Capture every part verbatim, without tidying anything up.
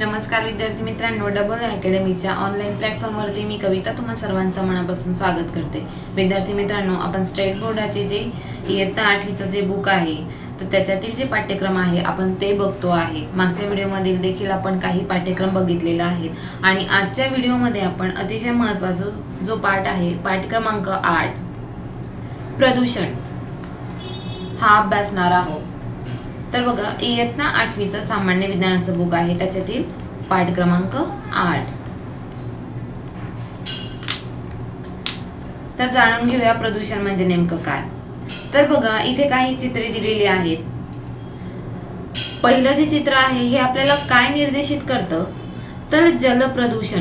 नमस्कार विद्यार्थी मित्रांनो, डबल अकॅडमीच्या ऑनलाईन प्लॅटफॉर्मवरती मी कविता तुम्हा सर्वांचं मनापासून स्वागत करते। विद्यार्थी मित्रांनो, आपण स्टेट बोर्डाचे जे इयत्ता आठवीचं जे बुक आहे तर त्याच्यातील जे पाठ्यक्रम आहे आपण ते बघतो आहे। मागच्या व्हिडिओमध्ये देखील आपण काही पाठ्यक्रम बघितलेला आहेत आणि आजच्या व्हिडिओमध्ये आपण अतिशय महत्त्वाचा जो पाठ आहे, पाठ क्रमांक आठ प्रदूषण हा अभ्यासणार आहोत। तर बघा, इयत्ता आठवीचं सामान्य विज्ञानाचं बुक आहे, त्याच्यातील पाठ क्रमांक आठ। तर जाणून घेऊया प्रदूषण म्हणजे नेमकं काय। तर बघा, इथे काही चित्रे दिलेली आहेत। पहिलं जे चित्र आहे हे आपल्याला काय निर्देशित करतं तर जल प्रदूषण।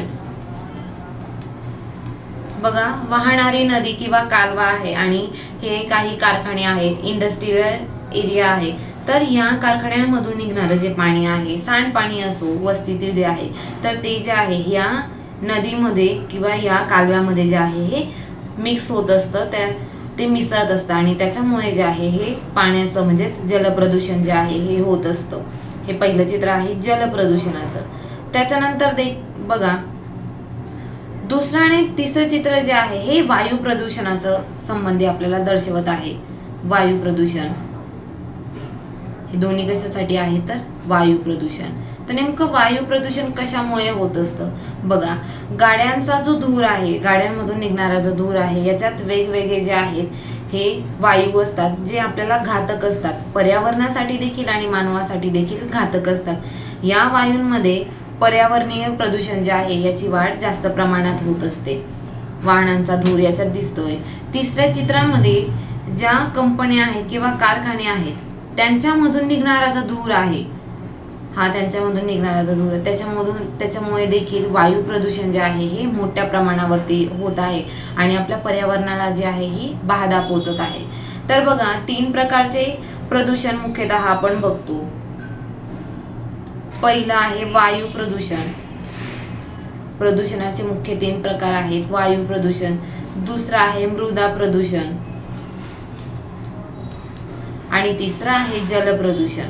बघा, वाहणारी नदी किंवा कालवा आहे आणि हे काही कारखाने आहेत, इंडस्ट्रियल एरिया आहे। तर या कारखान्यांमधून निघणारे जे पाणी आहे, सांडपाणी असो वस्तीतील जे आहे, तर ते जे आहे या नदीमध्ये किंवा या कालव्यामध्ये जे आहे हे मिक्स होत असतं, त्या ते मिसळत असतं आणि त्याच्यामुळे जे आहे हे पाण्याचं म्हणजे जलप्रदूषण जे आहे हे होत असतं। हे पहिलं चित्र आहे जलप्रदूषणाचं। त्याच्यानंतर ते बघा, दुसरं आणि तिसरं चित्र जे आहे हे वायू प्रदूषणाचं संबंधी आपल्याला दर्शवत आहे। वायू प्रदूषण हे दोन्ही कशासाठी आहे तर वायू प्रदूषण। तर नेमकं वायू प्रदूषण कशामुळे होत असतं बघा, गाड्यांचा जो धूर आहे, गाड्यांमधून निघणारा जो धूर आहे, याच्यात वेगवेगळे जे आहेत हे वायू असतात जे आपल्याला घातक असतात, पर्यावरणासाठी देखील आणि मानवासाठी देखील घातक असतात। या वायूंमध्ये पर्यावरणीय प्रदूषण जे आहे याची वाढ जास्त प्रमाणात होत असते। वाहनांचा धूर याच्यात दिसतोय। तिसऱ्या चित्रामध्ये ज्या कंपन्या आहेत किंवा कारखाने आहेत त्यांच्यामधून निघणारा जो धूर आहे, हा त्यांच्यामधून निघणारा जो धूर त्याच्यामधून त्याच्यामुळे देखील वायू प्रदूषण जे आहे हे मोठ्या प्रमाणावरती होत आहे आणि आपल्या पर्यावरणाला जे आहे ही बाधा पोहोचत आहे। तर बघा, तीन प्रकारचे प्रदूषण मुख्यतः आपण बघतो। पहिला आहे वायू प्रदूषण। प्रदूषणाचे मुख्य तीन प्रकार आहेत, वायू प्रदूषण, दुसरा आहे मृदा प्रदूषण आणि तिसरा आहे जल प्रदूषण।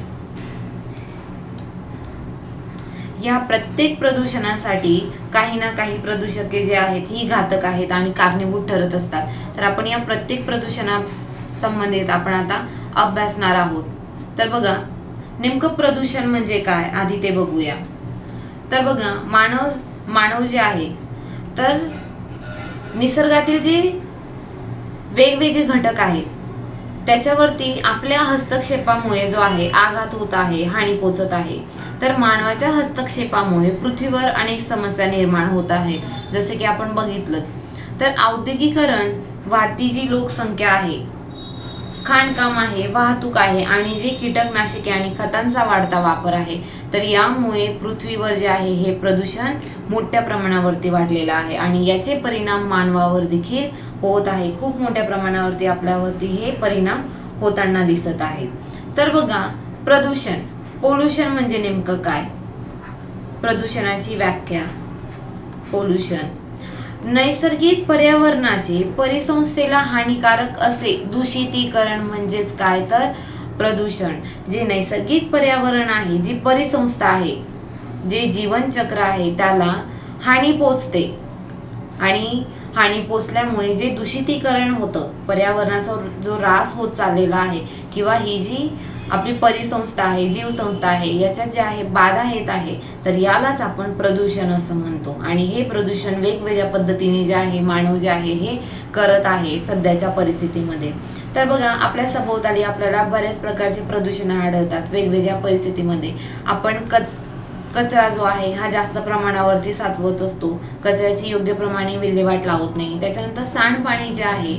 या प्रत्येक प्रदूषणासाठी काही ना काही प्रदूषके जे आहेत ही घातक आहेत आणि कारणीभूत ठरत असतात। तर आपण या प्रत्येक प्रदूषणा संबंधित आपण आता अभ्यासणार आहोत। तर बघा, नेमकं प्रदूषण म्हणजे काय आधी ते बघूया। तर बघा, मानव मानव जे आहे तर निसर्गातील जे वेगवेगळे घटक आहेत त्याच्यावरती आपल्या हस्तक्षेपामुळे जो आहे आघात होत आहे, हानी पोचत आहे। तर मानवाच्या हस्तक्षेपामुळे पृथ्वीवर अनेक समस्या निर्माण होत आहेत, जसे की आपण बघितलंच। तर औद्योगिकरण, वाढती जी लोकसंख्या आहे, खाणकाम आहे, वाहतूक आहे आणि जे कीटकनाशके आणि खतांचा वाढता वापर आहे, तर यामुळे पृथ्वीवर जे आहे हे प्रदूषण मोठ्या प्रमाणावरती वाढलेलं आहे आणि याचे परिणाम मानवावर देखील होत आहे। खूप मोठ्या प्रमाणावरती आपल्यावरती हे परिणाम होताना दिसत आहेत। तर बघा, प्रदूषण पोल्युशन म्हणजे नेमकं काय। प्रदूषणाची व्याख्या, पोल्युशन नैसर्गिक पर्यावरणाचे परिसंस्थेला हानिकारक असे दूषितीकरण म्हणजेच काय तर प्रदूषण। जे नैसर्गिक पर्यावरण आहे, जी परिसंस्था आहे, जे जीवनचक्र आहे त्याला हानी पोचते आणि हानी पोचल्यामुळे जे दूषितीकरण होतं, पर्यावरणाचा जो ऱ्हास होत चाललेला आहे किंवा ही जी आपली परिसंस्था आहे, जीवसंस्था आहे, याच्यात जे आहे बाधा येत आहे, तर यालाच आपण प्रदूषण असं म्हणतो। आणि हे प्रदूषण वेगवेगळ्या पद्धतीने जे आहे मानव जे आहे हे करत आहे सध्याच्या परिस्थितीमध्ये। तर बघा, आपल्या सभोवताली आपल्याला बऱ्याच प्रकारचे प्रदूषण आढळतात वेगवेगळ्या परिस्थितीमध्ये। आपण कच कचरा जो आहे हा जास्त प्रमाणावरती साचवत असतो, कचऱ्याची योग्य प्रमाणे विल्हेवाट लावत नाही। त्याच्यानंतर सांडपाणी जे आहे,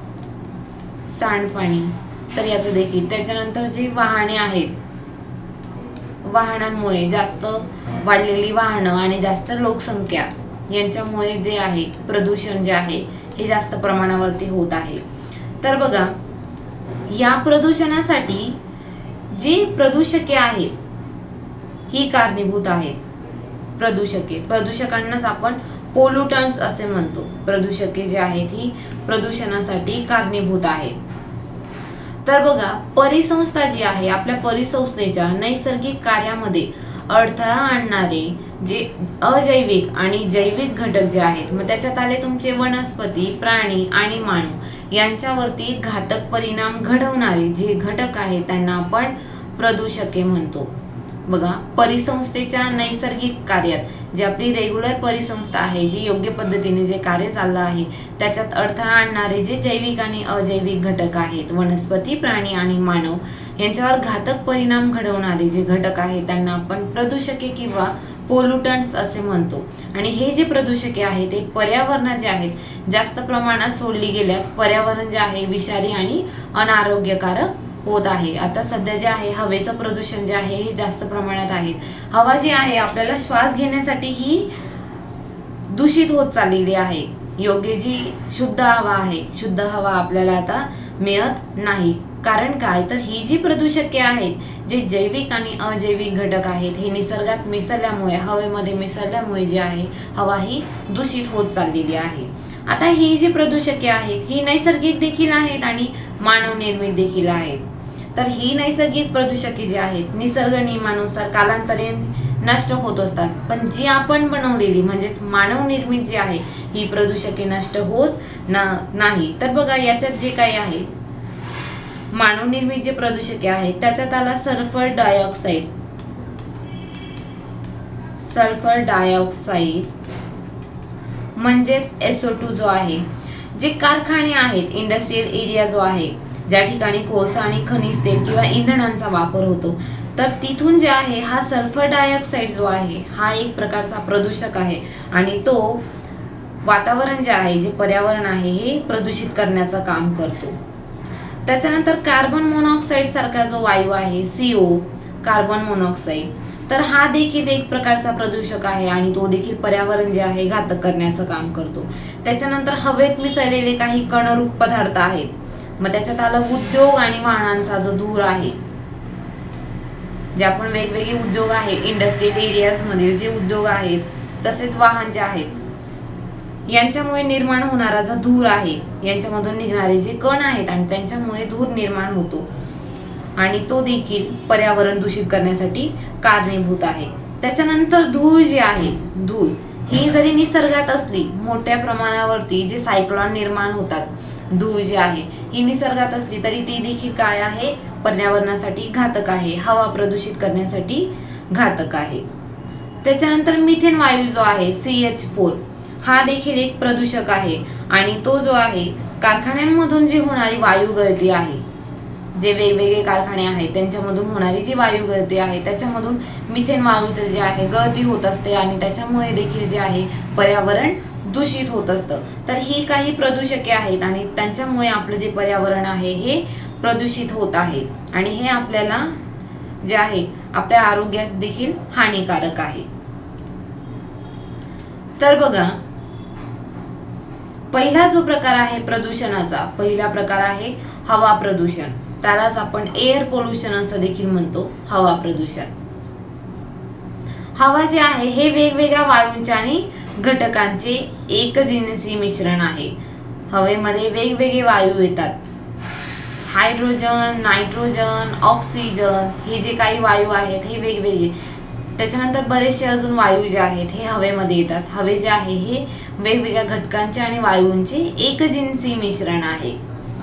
सांडपाणी तर याचं देखील, त्याच्यानंतर जे वाहने आहेत, वाहनांमुळे जास्त वाढलेली वाहनं आणि जास्त लोकसंख्या यांच्यामुळे जे आहे प्रदूषण जे आहे हे जास्त प्रमाणावरती होत आहे। तर बघा, या प्रदूषणासाठी जी प्रदूषके आहेत ही कारणीभूत आहेत। प्रदूषके प्रदूषकांनाच आपण पोल्युटंट्स असे म्हणतो। प्रदूषके जे आहेत ही प्रदूषणासाठी कारणीभूत आहेत। तर बघा, परिसंस्था जी आहे आपल्या परिसंस्थेच्या नैसर्गिक कार्यामध्ये अडथळा आणणारे जे अजैविक आणि जैविक घटक जे आहेत, मग त्याच्यात आले तुमचे वनस्पती, प्राणी आणि मानव यांच्यावरती घातक परिणाम घडवणारे जे घटक आहेत त्यांना आपण प्रदूषके म्हणतो. बघा, परिसंस्थेच्या नैसर्गिक कार्यात जे आपली रेग्युलर परिसंस्था आहे, जी योग्य पद्धतीने जे कार्य चाललं आहे त्याच्यात अडथळा आणणारे जे जैविक आणि अजैविक घटक आहेत, वनस्पती, प्राणी आणि मानव यांच्यावर घातक परिणाम घडवणारे जे घटक आहेत त्यांना आपण प्रदूषके किंवा पोल्युटंट्स असे म्हणतो. आणि हे जे प्रदूषके आहेत ते पर्यावरणात जे आहेत जास्त प्रमाणात सोडली गेल्यास पर्यावरण जे आहे विषारी आणि अनारोग्यकारक होत आहे. आता सध्या जे आहे हवेचं प्रदूषण जे आहे हे जास्त प्रमाणात आहे. हवा जी आहे आपल्याला श्वास घेण्यासाठी ही दूषित होत चाललेली आहे. योग्य जी शुद्ध हवा आहे, शुद्ध हवा आपल्याला आता मिळत नाही. कारण काय, तर ही जी प्रदूषके आहेत जे जैविक आणि अजैविक घटक आहेत हे निसर्गात मिसळल्यामुळे, हवेमध्ये मिसळल्यामुळे जे आहे हवा ही दूषित होत चाललेली आहे. आता ही जी प्रदूषके आहेत ही नैसर्गिक देखील आहेत आणि मानव निर्मित देखील आहेत. तर ही नैसर्गिक प्रदूषके जी आहेत निसर्ग नियमानुसार कालांतरे नष्ट होत असतात, पण जी आपण बनवलेली म्हणजेच मानव निर्मित जी आहे ही प्रदूषके नष्ट होत ना नाही. तर बघा, याच्यात जे काही आहे मानव निर्मित जे प्रदूषके आहेत त्याच्यात आला सल्फर डायऑक्साईड. सल्फर डायऑक्साईड म्हणजे एस ओ टू जो आहे, जे कारखाने आहेत, इंडस्ट्रियल एरिया जो आहे ज्या ठिकाणी कोळसा आणि खनिज तेल किंवा इंधनांचा वापर होतो, तर तिथून जे आहे हा सल्फर डायऑक्साईड जो आहे हा एक प्रकारचा प्रदूषक आहे आणि तो वातावरण जे आहे, जे पर्यावरण आहे हे प्रदूषित करण्याचं काम करतो. त्याच्यानंतर कार्बन मोनॉक्साईड सारखा जो वायू आहे, सीओ कार्बन मोनॉक्साईड, तर हा देखील एक प्रकारचा प्रदूषक आहे आणि तो देखील पर्यावरण जे आहे घातक करण्याचं काम करतो. त्याच्यानंतर हवेत मिसळलेले काही कणरूप पदार्थ आहेत, मग त्याच्यात आलं उद्योग आणि वाहनांचा जो धूर आहे. जे आपण वेगवेगळे उद्योग आहेत, इंडस्ट्रियल एरियाज मधील जे उद्योग आहेत तसेच वाहन जे आहेत यांच्यामुळे निर्माण होणारा जो धूर आहे, यांच्यामधून निघणारे जे कण आहेत आणि त्यांच्यामुळे धूर निर्माण होतो आणि तो देखील पर्यावरण दूषित करण्यासाठी कारणीभूत आहे. त्याच्यानंतर धूळ जी आहे, धूळ ही जरी निसर्गात असली मोठ्या प्रमाणावरती जे सायक्लॉन निर्माण होतात, धूळ जी आहे ही निसर्गात असली तरी ती देखील काय आहे, पर्यावरणासाठी घातक आहे, हवा प्रदूषित करण्यासाठी घातक आहे. त्याच्यानंतर मिथेन वायू जो आहे सी एच फोर हा देखील एक प्रदूषक आहे आणि तो जो आहे कारखान्यांमधून जी होणारी वायू गळती आहे, जे वेगवेगळे कारखाने आहेत त्यांच्यामधून होणारी जी वायू गळती आहे त्याच्यामधून मिथेन वायूचं जे आहे गळती होत असते आणि त्याच्यामुळे देखील जे आहे पर्यावरण दूषित होत असतं. तर ही काही प्रदूषके आहेत आणि त्यांच्यामुळे आपलं जे पर्यावरण आहे हे प्रदूषित होत आहे आणि हे आपल्याला जे आहे आपल्या आरोग्यास देखील हानिकारक आहे. तर बघा, पहिला जो प्रकार आहे प्रदूषणाचा, पहिला प्रकार आहे हवा प्रदूषण, त्यालाच आपण एअर पोल्युशन असं देखील म्हणतो. हवा प्रदूषण, हवा जे आहे हे वेगवेगळ्या वायूंचे आणि घटकांचे एकजिनसी मिश्रण आहे. हवेमध्ये वेगवेगळे वायू येतात, हायड्रोजन, नायट्रोजन, ऑक्सिजन, हे जे काही वायू आहेत हे वेगवेगळे. त्याच्यानंतर बरेचसे अजून वायू जे आहेत हे हवेमध्ये येतात. हवे जे आहे हे वेगवेगळ्या घटकांचे आणि वायूंचे एकजिनसी मिश्रण आहे.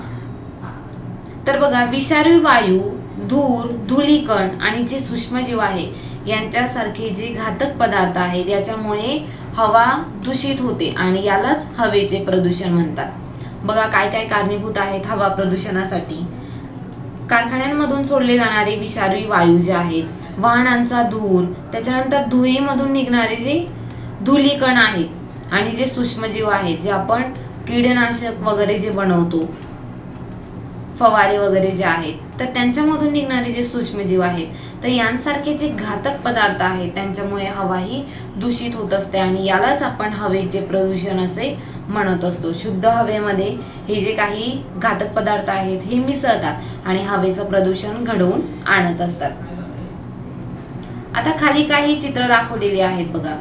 तर बघा, विषारी वायू, धूर, धूलिकण आणि जे सूक्ष्मजीव आहे यांच्यासारखे जे घातक पदार्थ आहेत याच्यामुळे हवा दूषित होते आणि यालाच हवेचे प्रदूषण म्हणतात. बघा, काय काय कारणीभूत आहेत हवा प्रदूषणासाठी. कारखान्यांमधून सोडले जाणारे विषारी वायू जे आहेत, वाहनांचा धूर, त्याच्यानंतर धुळीमधून निघणारे जे धूलिकण आहेत आणि जे सूक्ष्मजीव आहेत, जे आपण कीडनाशक वगैरे जे बनवतो, फवारे वगैरे जे आहेत, तर त्यांच्यामधून निघणारे जे सूक्ष्मजीव आहेत, तर यांसारखे जे घातक पदार्थ आहेत त्यांच्यामुळे हवा ही दूषित होत असते आणि यालाच आपण हवेचे प्रदूषण असे म्हणत असतो. शुद्ध हवेमध्ये हे जे काही घातक पदार्थ आहेत हे मिसळतात आणि हवेचं प्रदूषण घडवून आणत असतात. आता खाली काही चित्र दाखवलेली आहेत बघा.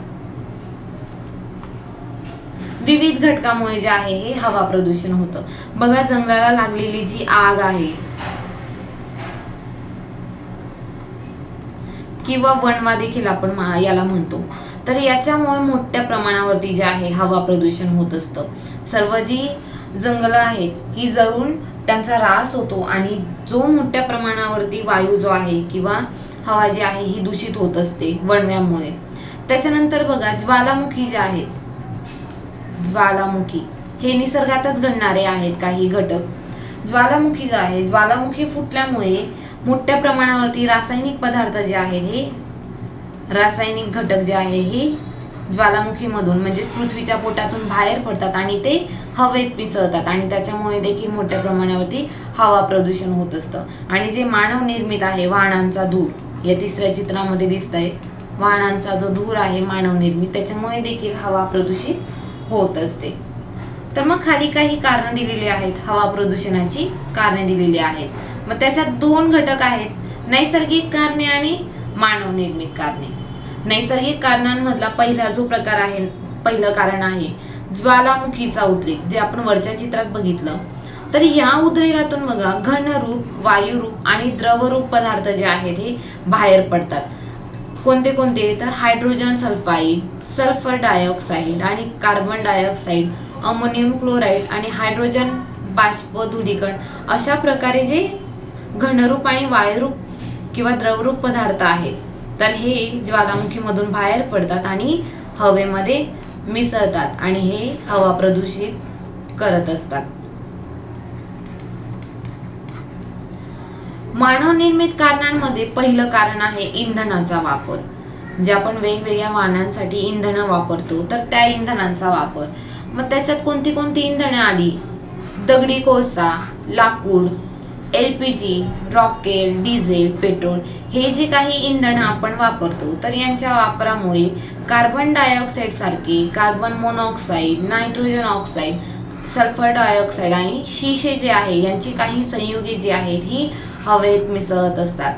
विविध घटकामुळे जे आहे हे हवा प्रदूषण होतं. बघा, जंगलाला लागलेली जी आग आहे किंवा वणवा देखील आपण याला म्हणतो. तर याच्यामुळे मोठ्या प्रमाणावरती जे आहे हवा प्रदूषण होत असतं. सर्व जी जंगलं आहेत ही जळून त्यांचा ऱ्हास होतो आणि जो मोठ्या प्रमाणावरती वायू जो आहे किंवा हवा जी आहे ही दूषित होत असते वणव्यामुळे. त्याच्यानंतर बघा ज्वालामुखी जे आहेत, ज्वालामुखी हे निसर्गातच घडणारे आहेत काही घटक. ज्वालामुखी जे आहे, ज्वालामुखी फुटल्यामुळे मोठ्या प्रमाणावरती रासायनिक पदार्थ जे आहेत हे रासायनिक घटक जे आहे हे ज्वालामुखीमधून म्हणजेच पृथ्वीच्या पोटातून बाहेर पडतात आणि ते हवेत मिसळतात आणि त्याच्यामुळे देखील मोठ्या प्रमाणावरती हवा प्रदूषण होत असतं. आणि जे मानव निर्मित आहे वाहनांचा धूर, या तिसऱ्या चित्रामध्ये दिसत आहे, वाहनांचा जो धूर आहे मानव निर्मित, त्याच्यामुळे देखील हवा प्रदूषित होत असते. तर मग खाली काही कारणं दिलेली आहेत, हवा प्रदूषणाची कारणे दिलेली आहेत. मग त्याच्यात दोन घटक आहेत, नैसर्गिक कारणे आणि मानव निर्मित कारणे. नैसर्गिक कारणांमधला पहिला जो प्रकार आहे, पहिलं कारण आहे ज्वालामुखीचा उद्रेक, जे आपण वरच्या चित्रात बघितलं. तर या उद्रेकातून बघा घनरूप, वायुरूप आणि द्रवरूप पदार्थ जे आहेत हे बाहेर पडतात. कोणते कोणते, तर हायड्रोजन सल्फाईड, सल्फर डायऑक्साईड आणि कार्बन डायऑक्साईड, अमोनियम क्लोराईड आणि हायड्रोजन बाष्प धूलीकण, अशा प्रकारे जे घनरूप आणि वायुरूप किंवा द्रवरूप पदार्थ आहेत तर हे ज्वालामुखीमधून बाहेर पडतात आणि हवेमध्ये मिसळतात आणि हे हवा प्रदूषित करत असतात. मानव निर्मित कारणांमध्ये पहिलं कारण आहे इंधनाचा वापर. जे आपण वेगवेगळ्या वाहनांसाठी इंधन वापरतो तर त्या इंधनांचा वापर. मग त्याच्यात कोणती कोणती इंधने आली, दगडी कोळसा, लाकूड, एल पी जी, रॉकेल, डिझेल, पेट्रोल, हे जे काही इंधन आपण वापरतो तर यांच्या वापरामुळे कार्बन डायऑक्साईड सारखे, carbon monoxide, nitrogen oxide, sulphur dioxide आणि शिसे जे आहे यांची काही संयुगे जी आहेत ही हवेत मिसळत असतात.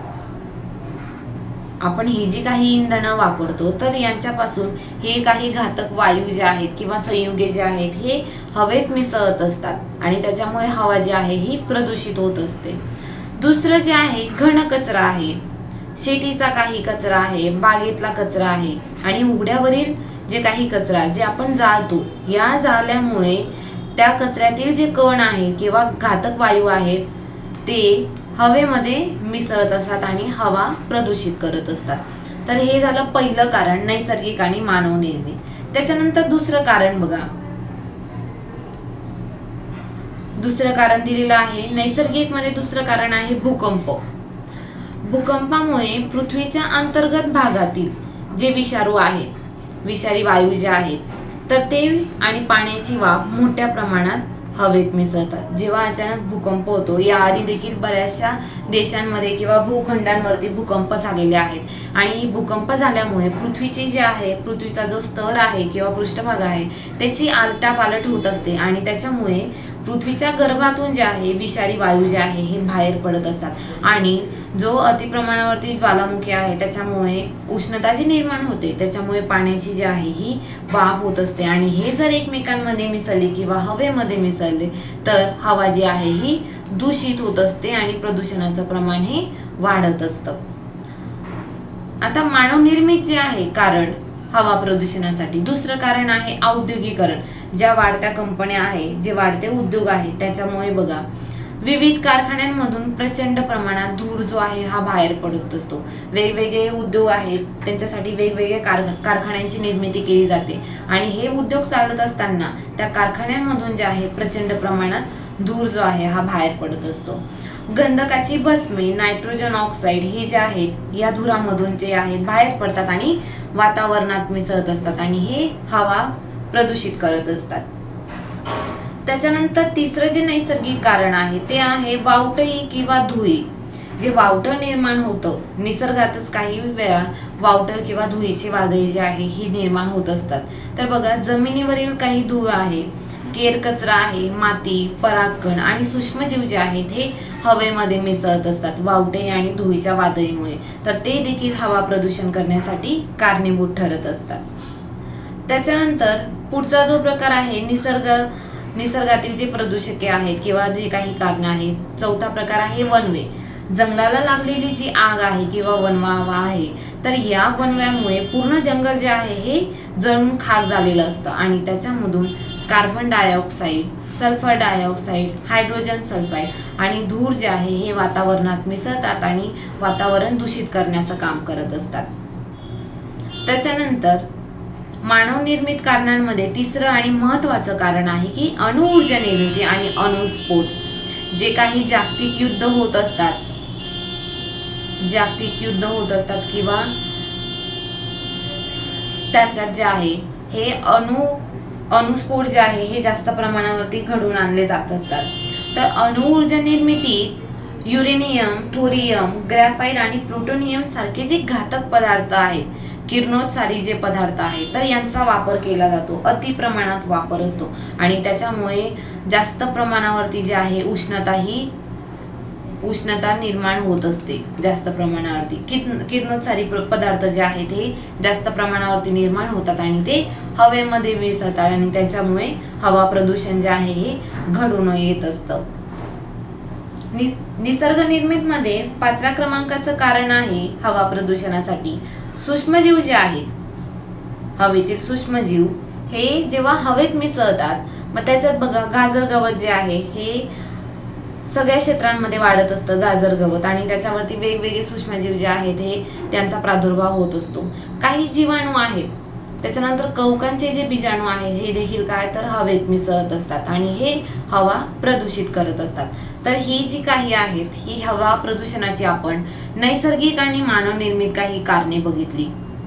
आपण ही जी काही इंधनं वापरतो तर यांच्यापासून हे काही घातक वायू जे आहेत किंवा संयुगे जे आहेत हे हवेत मिसळत असतात आणि त्याच्यामुळे हवा जी आहे ही प्रदूषित होत असते. दुसरं जे आहे घन कचरा आहे, शेतीचा काही कचरा आहे, बागेतला कचरा आहे आणि उघड्यावरील जे काही कचरा जे आपण जाळतो, या जाळल्यामुळे त्या कचऱ्यातील जे कण आहे किंवा घातक वायू आहेत ते हवेमध्ये मिसळत असतात आणि हवा प्रदूषित करत असतात. तर हे झालं पहिलं कारण, नैसर्गिक आणि मानव निर्मित. त्याच्यानंतर दुसरं कारण बघा, दुसरं कारण दिलेलं आहे नैसर्गिक मध्ये. दुसरं कारण आहे भूकंप. भूकंपामुळे पृथ्वीच्या अंतर्गत भागातील जे विषारू आहेत, विषारी वायू जे आहेत तर ते आणि पाण्याची वाफ मोठ्या प्रमाणात हवेत मिसळतात. जेव्हा अचानक भूकंप होतो, याआधी देखील बऱ्याचशा देशांमध्ये किंवा भूखंडांवरती भूकंप झालेले आहेत आणि भूकंप झाल्यामुळे पृथ्वीचे जे आहे, पृथ्वीचा जो स्तर आहे किंवा पृष्ठभाग आहे त्याची आलटापालट होत असते आणि त्याच्यामुळे पृथ्वीच्या गर्भातून जे आहे विषारी वायू जे आहे हे बाहेर पडत असतात आणि जो अतिप्रमाणावरती ज्वालामुखी आहे त्याच्यामुळे उष्णता जी निर्माण होते त्याच्यामुळे पाण्याची जी आहे ही वाफ होत असते आणि हे जर एकमेकांमध्ये मिसळले किंवा हवेमध्ये मिसळले तर हवा जी आहे ही दूषित होत असते आणि प्रदूषणाचं प्रमाण हे वाढत असतं. आता मानव निर्मित जे आहे कारण हवा प्रदूषणासाठी, दुसरं कारण आहे औद्योगिकरण. ज्या वाढत्या कंपन्या आहेत, जे वाढते उद्योग आहेत त्याच्यामुळे बघा विविध कारखान्यांमधून प्रचंड प्रमाणात धूर जो आहे हा बाहेर पडत असतो. वेगवेगळे उद्योग आहेत त्यांच्यासाठी वेगवेगळे कार कारखान्यांची निर्मिती केली जाते आणि हे उद्योग चालत असताना त्या कारखान्यांमधून जे आहे प्रचंड प्रमाणात धूर जो आहे हा बाहेर पडत असतो. गंधकाची भस्मे, नायट्रोजन ऑक्साईड हे जे आहेत या धुरामधून जे आहेत बाहेर पडतात आणि वातावरणात मिसळत असतात आणि हे हवा प्रदूषित करत असतात. त्याच्यानंतर तिसरं जे नैसर्गिक कारण आहे ते आहे वावटळी किंवा धुळी. जे वावटळ निर्माण होतं निसर्गातच, काही वेळा वावटळ किंवा धुळीची वादळे जे आहे ही निर्माण होत असतात. तर बघा जमिनीवरील काही धूळ आहे, केर कचरा आहे, माती, परागकण आणि सूक्ष्मजीव जे आहेत हे हवेमध्ये मिसळत असतात वावटळी आणि धुळीच्या वादळीमुळे. तर ते देखील हवा प्रदूषण करण्यासाठी कारणीभूत ठरत असतात. त्याच्यानंतर पुढचा जो प्रकार आहे निसर्ग निसर्गातील जे प्रदूषके आहेत किंवा जे काही कारण आहेत, चौथा प्रकार आहे वनवे. जंगलाला लागलेली जी आग आहे किंवा वनवा आहे, तर या वनव्यामुळे पूर्ण जंगल जे आहे हे जळून खाक झालेलं असतं आणि त्याच्यामधून carbon dioxide, sulphur dioxide, hydrogen sulphide आणि धूर जे आहे हे वातावरणात मिसळतात आणि वातावरण दूषित करण्याचं काम करत असतात. त्याच्यानंतर मानव निर्मित कारणांमध्ये तिसरं आणि महत्त्वाचं कारण आहे की अणुऊर्जा निर्मिती आणि अणुस्फोट. जे काही जागतिक युद्ध होत असतात जागतिक युद्ध होत असतात किंवा त्याच्यात जे आहे हे अणु अणुस्फोट जे आहे हे जास्त प्रमाणावरती घडून आणले जात असतात. तर अणुऊर्जा निर्मितीत युरेनियम, थोरियम, ग्रॅफाइट आणि प्लुटोनियम सारखे जे घातक पदार्थ आहेत, किरणोत्सारी जे पदार्थ आहेत, तर यांचा वापर केला जातो. अति प्रमाणात वापर असतो आणि त्याच्यामुळे जास्त प्रमाणावरती जे आहे उष्णता ही उष्णता निर्माण होत असते. जास्त प्रमाणावरती किरणोत्सारी पदार्थ जे आहेत हे जास्त प्रमाणावरती निर्माण होतात आणि ते हवेमध्ये मिसळतात आणि त्याच्यामुळे हवा प्रदूषण जे आहे हे घडून येत असतं. निसर्ग निर्मित मध्ये पाचव्या क्रमांकाचं कारण आहे हवा प्रदूषणासाठी सूक्ष्मजीव जे आहेत, हवेतील सूक्ष्मजीव हे जेव्हा हवेत मिसळतात, मग त्याच्यात बघा गाजर गवत जे आहे हे सगळ्या क्षेत्रांमध्ये वाढत असतं गाजर गवत आणि त्याच्यावरती वेगवेगळे सूक्ष्मजीव जे आहेत हे त्यांचा प्रादुर्भाव होत असतो. काही जीवाणू आहेत, त्याच्यानंतर कवकांचे जे बीजाणू आहेत हे देखील काय तर हवेत मिसळत असतात आणि हे हवा प्रदूषित करत असतात. तर ही जी काही आहेत ही हवा प्रदूषणाची आपण नैसर्गिक आणि मानव निर्मित काही कारणे बघितली.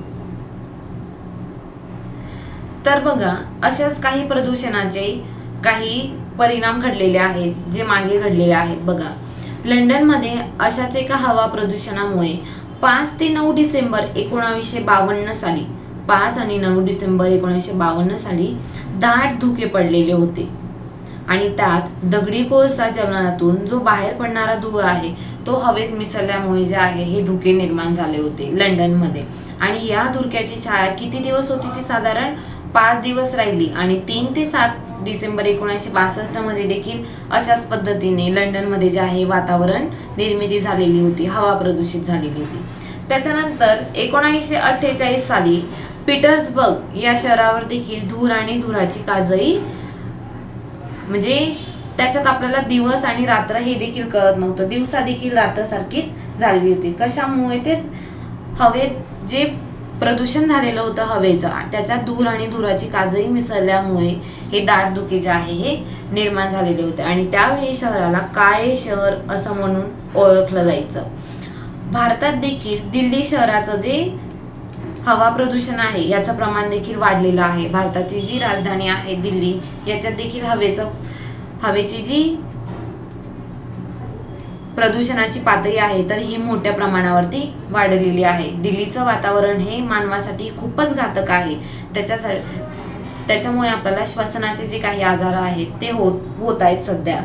तर बघा अशाच काही प्रदूषणाचे काही परिणाम घडलेले आहेत जे मागे घडलेले आहेत. बघा लंडन मध्ये अशाच एका हवा प्रदूषणामुळे पाच ते नऊ डिसेंबर एकोणावीसशे बावन्न साली पाच आणि नऊ डिसेंबर एकोणीसशे बावन्न साली दाट धुके पडलेले होते आणि त्यात दगडी कोळसा ज्वलनातून जो बाहेर पडणारा धुवा आहे तो हवेत मिसळल्यामुळे जे आहे हे धुके निर्माण झाले होते लंडन मध्ये. आणि या धुक्याची छाया किती दिवस होती ती साधारण पाच दिवस राहिली आणि तीन ते सात डिसेंबर एकोणीसशे बासष्ट मध्ये देखील अशाच पद्धतीने लंडन मध्ये जे आहे वातावरण निर्मिती झालेली होती, हवा प्रदूषित झालेली होती. त्याच्यानंतर एकोणीसशे अठ्ठेचाळीस साली पीटर्सबर्ग या शहरावर देखील धूर आणि धुराची काजळी, म्हणजे त्याच्यात आपल्याला दिवस आणि रात्र हे देखील कळत नव्हतं, दिवसा देखील रात्र सारखीच झालेली होती. कशामुळे? तेच हवेत जे प्रदूषण झालेलं होतं हवेचं, त्याच्यात धूर आणि धुराची काजळी मिसळल्यामुळे हे दाट धुके जे आहे हे निर्माण झालेले होते आणि त्यावेळी शहराला काळे शहर असं म्हणून ओळखलं जायचं. भारतात देखील दिल्ली शहराचं जे हवा प्रदूषण आहे याचं प्रमाण देखील वाढलेलं आहे. भारताची जी राजधानी आहे दिल्ली, याच्यात देखील हवेचं हवेची जी प्रदूषणाची पातळी आहे तर ही मोठ्या प्रमाणावरती वाढलेली आहे. दिल्लीचं वातावरण हे मानवासाठी खूपच घातक आहे. त्याच्यासाठी त्याच्यामुळे आपल्याला श्वसनाचे जे काही आजार आहेत ते होत होत आहेत सध्या.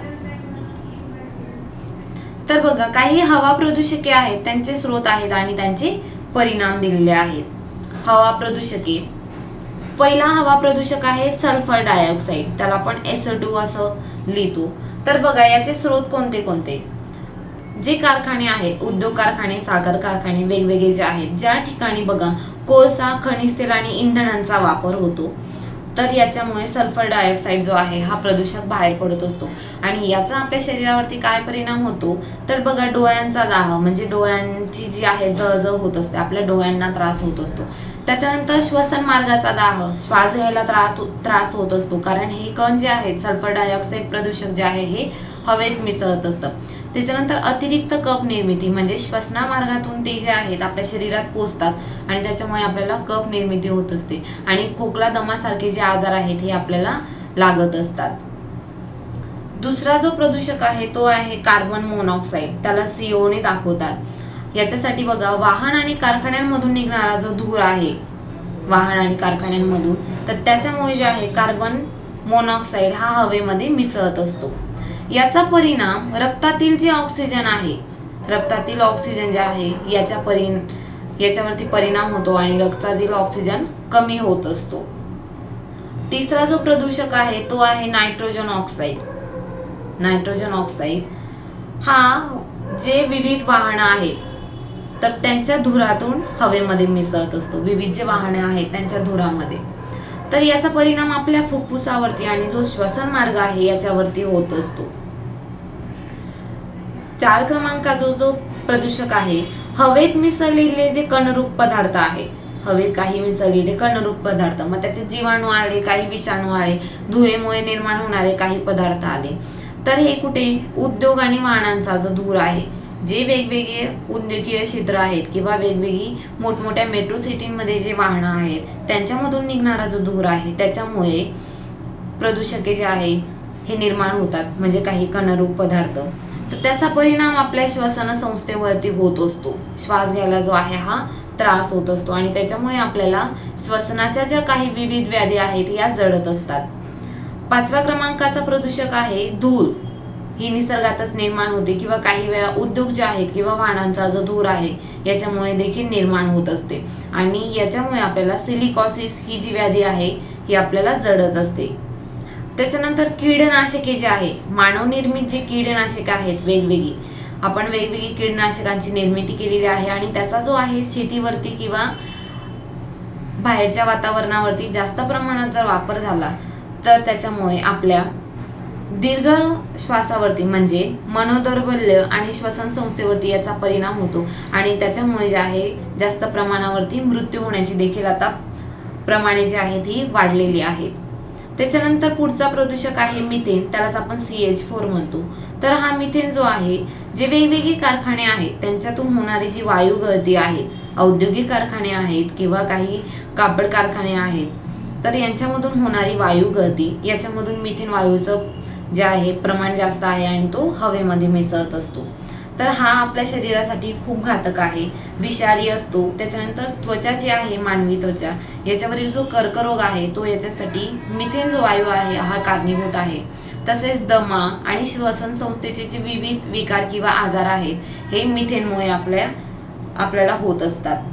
तर बघा काही हवा प्रदूषके आहेत, त्यांचे स्रोत आहेत आणि त्यांचे परिणाम दिलेले आहेत. हवा प्रदूषके, पहिला हवा प्रदूषक आहे सल्फर डायऑक्साईड, त्याला आपण एस ओ टू असं लिहितो. तर बघा याचे स्रोत कोणते कोणते? जे कारखाने आहेत, उद्योग कारखाने, साखर कारखाने वेगवेगळे जे आहेत, ज्या ठिकाणी बघा कोळसा, खनिज तेल आणि इंधनांचा वापर होतो, तर याच्यामुळे सल्फर डायऑक्साईड जो आहे हा प्रदूषक बाहेर पडत असतो आणि याचा आपल्या शरीरावरती काय परिणाम होतो तर बघा डोळ्यांचा दाह, म्हणजे डोळ्यांची जी आहे जळजळ होत असते, आपल्या डोळ्यांना त्रास होत असतो. त्याच्यानंतर श्वसन मार्गाचा दाह, श्वास घ्यायला त्रास होत असतो, कारण हे कण जे आहेत सल्फर डायऑक्साईड प्रदूषक जे आहे हे हवेत मिसळत असतं. त्याच्यानंतर अतिरिक्त कफ निर्मिती, म्हणजे श्वसना मार्गातून ते जे आहेत आपल्या शरीरात पोहोचतात आणि त्याच्यामुळे आपल्याला कफ निर्मिती होत असते आणि खोकला दमासारखे जे आजार आहेत हे आपल्याला लागत असतात. दुसरा जो प्रदूषक आहे तो आहे कार्बन मोनॉक्साईड, त्याला सीओ ने दाखवतात. याच्यासाठी बघा वाहन आणि कारखान्यांमधून निघणारा जो धूर आहे वाहन आणि कारखान्यांमधून, तर त्याच्यामुळे जे आहे कार्बन मोनॉक्साईड हा हवेमध्ये मिसळत असतो. याचा परिणाम रक्तातील जे ऑक्सिजन आहे, रक्तातील ऑक्सिजन जे आहे याच्या परिण याच्यावरती परिणाम होतो आणि रक्तातील ऑक्सिजन कमी होत असतो. तिसरा जो प्रदूषक आहे तो आहे नायट्रोजन ऑक्साईड. नायट्रोजन ऑक्साईड हा जे विविध वाहनं आहेत तर त्यांच्या धुरातून हवेमध्ये मिसळत असतो. विविध जे वाहनं आहेत त्यांच्या धुरामध्ये, तर याचा परिणाम आपल्या फुफ्फुसावरती आणि जो श्वसन मार्ग आहे याच्यावरती होत असतो. चार क्रमांकाचा जो प्रदूषक आहे, हवेत मिसळलेले जे कणरूप पदार्थ आहे, हवेत काही मिसळलेले कणरूप पदार्थ, मग त्याचे जीवाणू आले, काही विषाणू आले, धुळेमुळे निर्माण होणारे काही पदार्थ आले, तर हे कुठे उद्योग आणि वाहनांचा जो धूर आहे, जे वेगवेगळे उद्योगीय क्षेत्र आहेत किंवा वेगवेगळी मोठमोठ्या मेट्रो सिटीमध्ये जे वाहनं आहेत त्यांच्यामधून निघणारा जो धूर आहे त्याच्यामुळे प्रदूषके जे आहे हे निर्माण होतात, म्हणजे काही कणरूप पदार्थ. तर त्याचा परिणाम आपल्या श्वसन संस्थेवरती होत असतो. श्वास घ्यायला जो आहे हा त्रास होत असतो आणि त्याच्यामुळे आपल्याला श्वसनाच्या ज्या काही विविध व्याधी आहेत या जडत असतात. पाचव्या क्रमांकाचा प्रदूषक आहे धूळ. ही निसर्गातच निर्माण होते किंवा काही वेळा उद्योग जे आहेत किंवा वाहनांचा जो धूर आहे याच्यामुळे देखील निर्माण होत असते आणि याच्यामुळे आपल्याला सिलिकॉसिस ही जी व्याधी आहे ही आपल्याला जडत असते. त्याच्यानंतर कीडनाशके जे आहे, मानव निर्मित जे कीडनाशके आहेत वेगवेगळी, आपण वेगवेगळी कीटकनाशकांची निर्मिती केलेली आहे आणि त्याचा जो आहे शेतीवरती किंवा बाहेरच्या वातावरणावरती जास्त प्रमाणात जर वापर झाला तर त्याच्यामुळे आपल्या दीर्घ श्वासावरती म्हणजे मनोदौर्बल्य आणि श्वसन संस्थेवरती याचा परिणाम होतो आणि त्याच्यामुळे जे आहे जास्त प्रमाणावरती मृत्यू होण्याची देखील आता प्रमाणे जे आहेत ही वाढलेली आहेत. त्याच्यानंतर पुढचा प्रदूषक आहे मिथेन, त्यालाच आपण सी एच फोर म्हणतो. तर हा मिथेन जो आहे, जे वेगवेगळे कारखाने आहेत त्यांच्यातून होणारी जी वायू गळती आहे, औद्योगिक कारखाने आहेत किंवा काही कापड कारखाने आहेत, तर यांच्यामधून होणारी वायू गळती, याच्यामधून मिथेन वायूचं जे आहे प्रमाण जास्त आहे आणि तो हवेमध्ये मिसळत असतो. तर हा आपल्या शरीरासाठी खूप घातक आहे, विषारी असतो. त्याच्यानंतर त्वचा जी आहे, मानवी त्वचा, याच्यावरील जो कर्करोग आहे तो याच्यासाठी मिथेन जो वायू आहे हा कारणीभूत आहे. तसेच दमा आणि श्वसन संस्थेचे जे विविध विकार किंवा आजार आहेत हे मिथेनमुळे आपल्या आपल्याला होत असतात.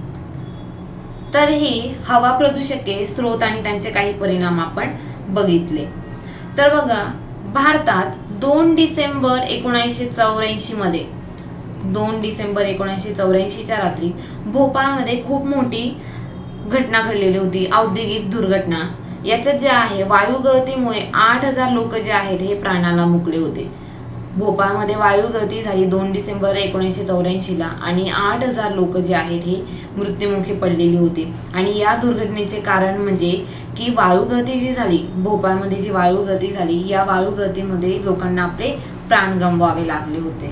तर हे हवा प्रदूषके, स्रोत आणि त्यांचे काही परिणाम आपण बघितले. तर बघा, भारतात दोन डिसेंबर एकोणीसशे चौऱ्याऐंशी मध्ये दोन डिसेंबर एकोणीसशे चौऱ्याऐंशीच्या रात्री भोपाळमध्ये खूप मोठी घटना घडलेली होती, औद्योगिक दुर्घटना. याच्यात जे आहे वायू गळतीमुळे आठ हजार लोक जे आहेत हे प्राणाला मुकले होते. भोपाळमध्ये वायू गळती झाली दोन डिसेंबर एकोणीसशे चौऱ्याऐंशी ला आणि आठ हजार लोक जे आहेत हे मृत्युमुखी पडलेली होती. आणि या दुर्घटनेचे कारण म्हणजे की वायू गळती जी झाली, भोपाळमध्ये जी वायू गळती झाली, या वायू गळतीमध्ये लोकांना आपले प्राण गमवावे लागले होते.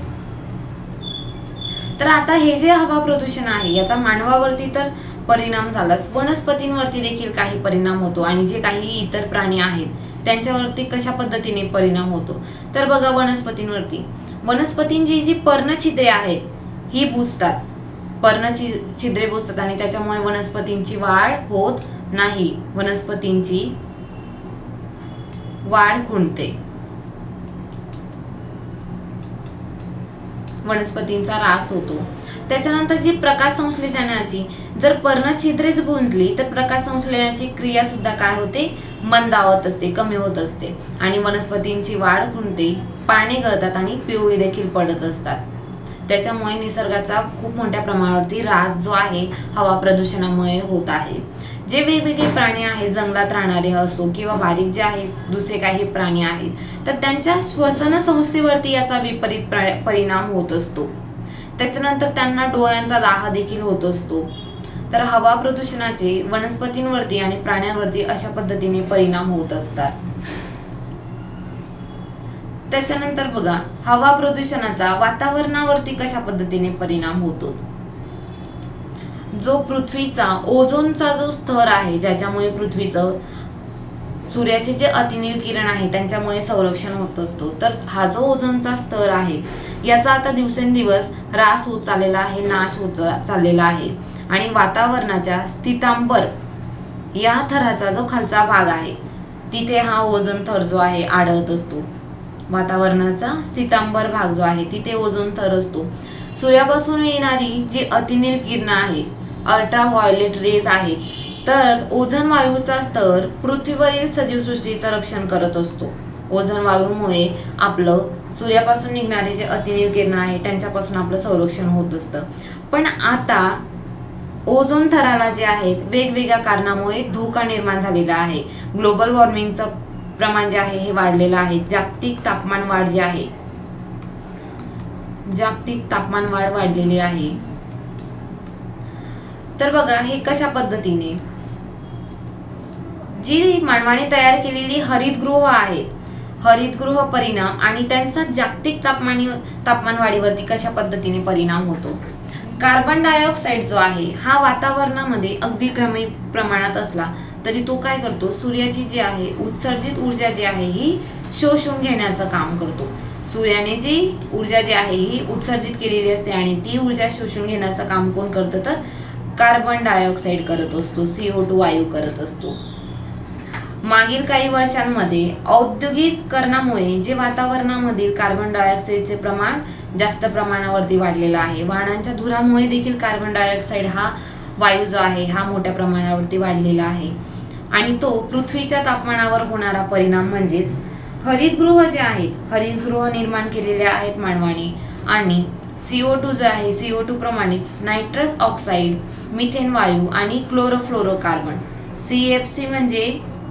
तर आता हे जे हवा प्रदूषण आहे याचा मानवावरती तर परिणाम झालाच, वनस्पतींवरती देखील काही परिणाम होतो आणि जे काही इतर प्राणी आहेत त्यांच्यावरती कशा पद्धतीने परिणाम होतो. तर बघा, वनस्पतींवरती वनस्पतींची जी पर्णछिद्रे आहेत ही बुजतात, पर्णछिद्रे बुजतात आणि त्याच्यामुळे वनस्पतींची वाढ होत नाही, वनस्पतींची वाढ खुंटते, वनस्पतींचा ऱ्हास होतो. त्याच्यानंतर जी प्रकाश संश्लेषणाची जर पर्णछिद्रेच बुंजली तर प्रकाश संश्लेषणाची क्रिया सुद्धा काय होते, मंदावत असते, कमी होत असते आणि वनस्पतींची वाढ खुंटते, पाने गळतात आणि पिवळी देखील पडत असतात. त्याच्यामुळे निसर्गाचा खूप मोठ्या प्रमाणावरती ऱ्हास जो आहे हवा प्रदूषणामुळे होत आहे. जे वेगवेगळे प्राणी आहेत, जंगलात राहणारे असो किंवा बारीक जे आहेत दुसरे काही प्राणी आहेत, तर त्यांच्या श्वसन संस्थेवरती याचा विपरीत परिणाम होत असतो. त्याच्यानंतर त्यांना डोळ्यांचा दाह देखील होत असतो. तर हवा प्रदूषणाचे वनस्पतींवरती आणि प्राण्यांवरती अशा पद्धतीने परिणाम होत असतात. त्याच्यानंतर बघा, हवा प्रदूषणाचा वातावरणावरती कशा पद्धतीने परिणाम होतो. जो पृथ्वीचा ओझोनचा जो स्तर आहे, ज्याच्यामुळे पृथ्वीचं सूर्याचे जे अतिनील किरण आहे त्यांच्यामुळे संरक्षण होत असतो, तर हा जो ओझोनचा स्तर आहे याचा आता दिवसेंदिवस ह्रास होत चाललेला आहे, नाश होत चाललेला आहे आणि वातावरणाच्या स्थितांबर या थराचा जो खालचा भाग आहे तिथे हा ओझोन थर जो आहे आढळत असतो. वातावरणाचा स्थितांबर भाग जो आहे तिथे ओझोन थर असतो. सूर्यापासून येणारी जी अतिनील किरण आहे, अल्ट्रा व्हायोलेट रेज आहेत, तर ओझोन वायूचा स्तर पृथ्वीवरील सजीवसृष्टीचं रक्षण करत असतो. ओझोन वायूमुळे आपलं सूर्यापासून निघणारे जे अतिनील किरण आहे त्यांच्यापासून आपलं संरक्षण होत असतं. पण आता ओझोन थराला जे आहेत वेगवेगळ्या कारणामुळे धोका निर्माण झालेला आहे. ग्लोबल वॉर्मिंगचं प्रमाण जे आहे हे वाढलेलं आहे. जागतिक तापमान वाढ जे आहे जागतिक तापमान वाढ वाढलेली आहे. तर बघा हे कशा पद्धतीने, जी मानवाने तयार केलेली हरितगृह आहेत, हरितगृह परिणाम आणि त्यांचा जागतिक तापमान तापमान वाढीवरती कशा पद्धतीने परिणाम होतो. कार्बन डायऑक्साईड जो आहे हा वातावरणामध्ये अगदी कमी प्रमाणात असला तरी तो काय करतो, सूर्याची जी आहे उत्सर्जित ऊर्जा जी आहे ही शोषून घेण्याचं काम करतो. सूर्याने जी ऊर्जा जी आहे ही उत्सर्जित केलेली असते आणि ती ऊर्जा शोषून घेण्याचं काम कोण करतं, तर कार्बन डायऑक्साईड करत असतो, सीओ टू वायू करत असतो. मागील काही वर्षांमध्ये औद्योगिकरणामुळे जे वातावरणामधील कार्बन डायऑक्साईडचे प्रमाण जास्त प्रमाणावरती वाढलेलं आहे. वाहनांच्या धुरामुळे देखील कार्बन डायऑक्साईड हा वायू जो आहे हा मोठ्या प्रमाणावरती वाढलेला आहे आणि तो पृथ्वीच्या तापमानावर होणारा परिणाम म्हणजेच हरितगृह जे आहेत, हरितगृह निर्माण केलेले आहेत मानवाने आणि सीओ टू जो आहे, सीओ टू प्रमाणेच नायट्रस ऑक्साईड, मिथेन वायू आणि क्लोरोफ्लोरोकार्बन, सीएफसी म्हणजे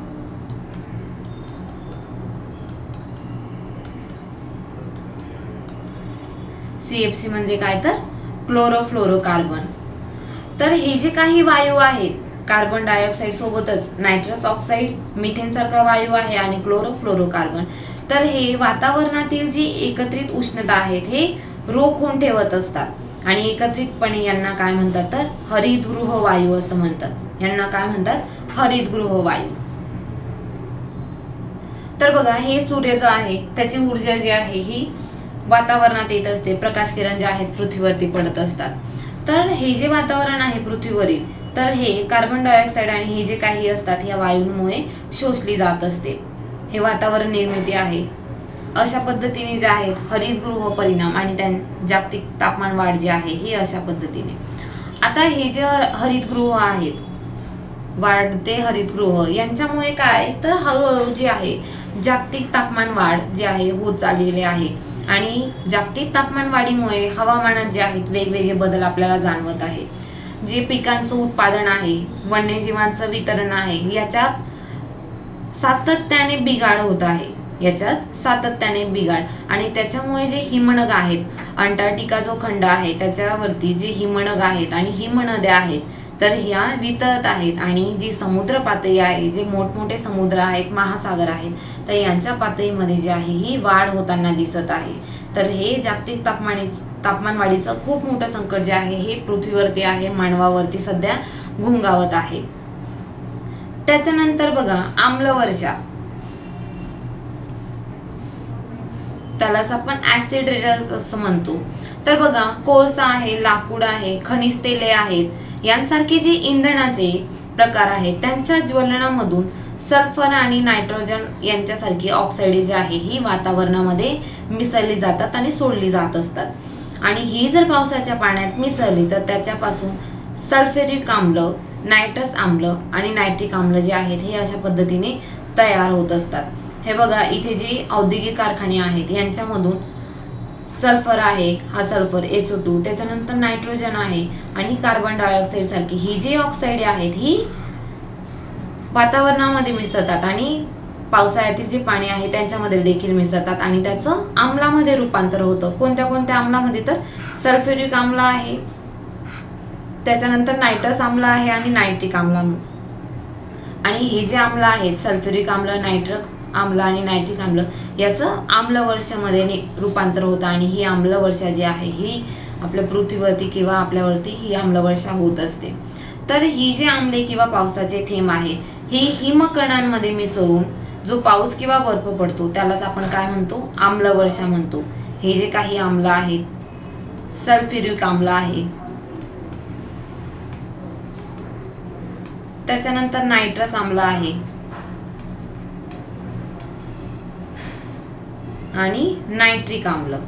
सीएफसी म्हणजे काय, तर क्लोरोफ्लोरोकार्बन. तर हे जे काही वायू आहेत, कार्बन डायऑक्साईड सोबतच नायट्रस ऑक्साईड, मिथेन सारखा वायू आहे आणि क्लोरोफ्लोरोकार्बन, तर हे वातावरणातील जी एकत्रित उष्णता आहेत हे रोखून ठेवत असतात आणि एकत्रितपणे यांना काय म्हणतात, तर हरितगृह वायू असं म्हणतात. यांना काय म्हणतात, हरितगृह वायू. तर बघा हे सूर्य जो आहे त्याची ऊर्जा जी आहे ही वातावरणात येत असते, प्रकाश किरण जे आहेत पृथ्वीवरती पडत असतात. तर हे जे वातावरण आहे पृथ्वीवरील, तर हे कार्बन डायऑक्साईड आणि हे जे काही असतात या वायूंमुळे शोषली जात असते. हे वातावरण निर्मिती आहे. अशा पद्धतीने जे आहेत हरितगृह परिणाम आणि त्या जागतिक तापमान वाढ जी आहे ही अशा पद्धतीने. आता हे जे हरितगृह आहेत, वाढते हरितगृह यांच्यामुळे काय, तर हळूहळू जे आहे जागतिक तापमान वाढ जे आहे होत चाललेले आहे आणि जागतिक तापमान वाढीमुळे हवामानात जे आहेत वेगवेगळे बदल आपल्याला जाणवत आहे. जे पिकांचं उत्पादन आहे, वन्यजीवांचं वितरण आहे, याच्यात सातत्याने बिघाड होत आहे. याच्यात सातत्याने बिघाड आणि त्याच्यामुळे जे हिमनग आहेत, अंटार्क्टिका जो खंड आहे त्याच्यावरती जे हिमनग आहेत आणि हिमनद्या आहेत तर ह्या वितळत आहेत आणि जी समुद्र पातळी आहे, जे मोठमोठे समुद्र आहेत, महासागर आहेत, तर यांच्या पातळीमध्ये जे आहे ही वाढ होताना दिसत आहे. तर हे जागतिक तापमानी तापमान वाढीचं खूप मोठं संकट जे आहे हे पृथ्वीवरती आहे, मानवावरती सध्या घुंगावत आहे. त्याच्यानंतर बघा आम्लवर्षा, त्यालाच आपण ऍसिड रेन असं म्हणतो. तर बघा कोळसा आहे, लाकूड आहे, खनिज तेले आहेत, यांसारखे जे इंधनाचे प्रकार आहेत त्यांच्या ज्वलनामधून सल्फर आणि नायट्रोजन यांच्यासारखी ऑक्साईड जे आहे ही वातावरणामध्ये मिसळली जातात आणि सोडली जात असतात आणि ही जर पावसाच्या पाण्यात मिसळली तर त्याच्यापासून सल्फ्युरिक आम्ल, नायट्रस आम्ल आणि नायट्रिक आम्ल जे आहेत हे अशा पद्धतीने तयार होत असतात. हे बघा इथे जे औद्योगिक कारखाने आहेत यांच्यामधून सल्फर आहे, हा सल्फर एस ओ टू, त्याच्यानंतर नायट्रोजन आहे आणि कार्बन डायऑक्साईड सारखी ही जी ऑक्साईड आहेत ही वातावरणामध्ये मिसळतात आणि पावसाळ्यातील जे पाणी आहे त्यांच्यामध्ये देखील मिसळतात आणि त्याचं आम्लामध्ये रूपांतर होतं. कोणत्या कोणत्या आम्लामध्ये, तर सल्फ्युरिक आम्ल आहे, त्याच्यानंतर नायट्रस आम्ल आहे आणि नायट्रिक आम्ल. आणि हे जे आम्ल आहेत सल्फ्युरिक आम्ल, नायट्रस आम्ल आणि नायट्रिक आम्ल याचं आम्लवर्षामध्ये रूपांतर होतं आणि ही आम्लवर्षा जी आहे ही आपल्या पृथ्वीवरती किंवा आपल्यावरती ही आम्लवर्षा होत असते. तर ही जे आम्ले किंवा पावसाचे थेंब आहेत ही हिमकणांमध्ये मिसळून जो पाऊस किंवा बर्फ पडतो त्यालाच आपण काय म्हणतो, आम्लवर्षा म्हणतो. हे जे काही आम्ल आहेत, सल्फ्युरिक आम्ल आहे, त्याच्यानंतर नायट्रस आम्ल आहे आणि नायट्रिक आम्ल.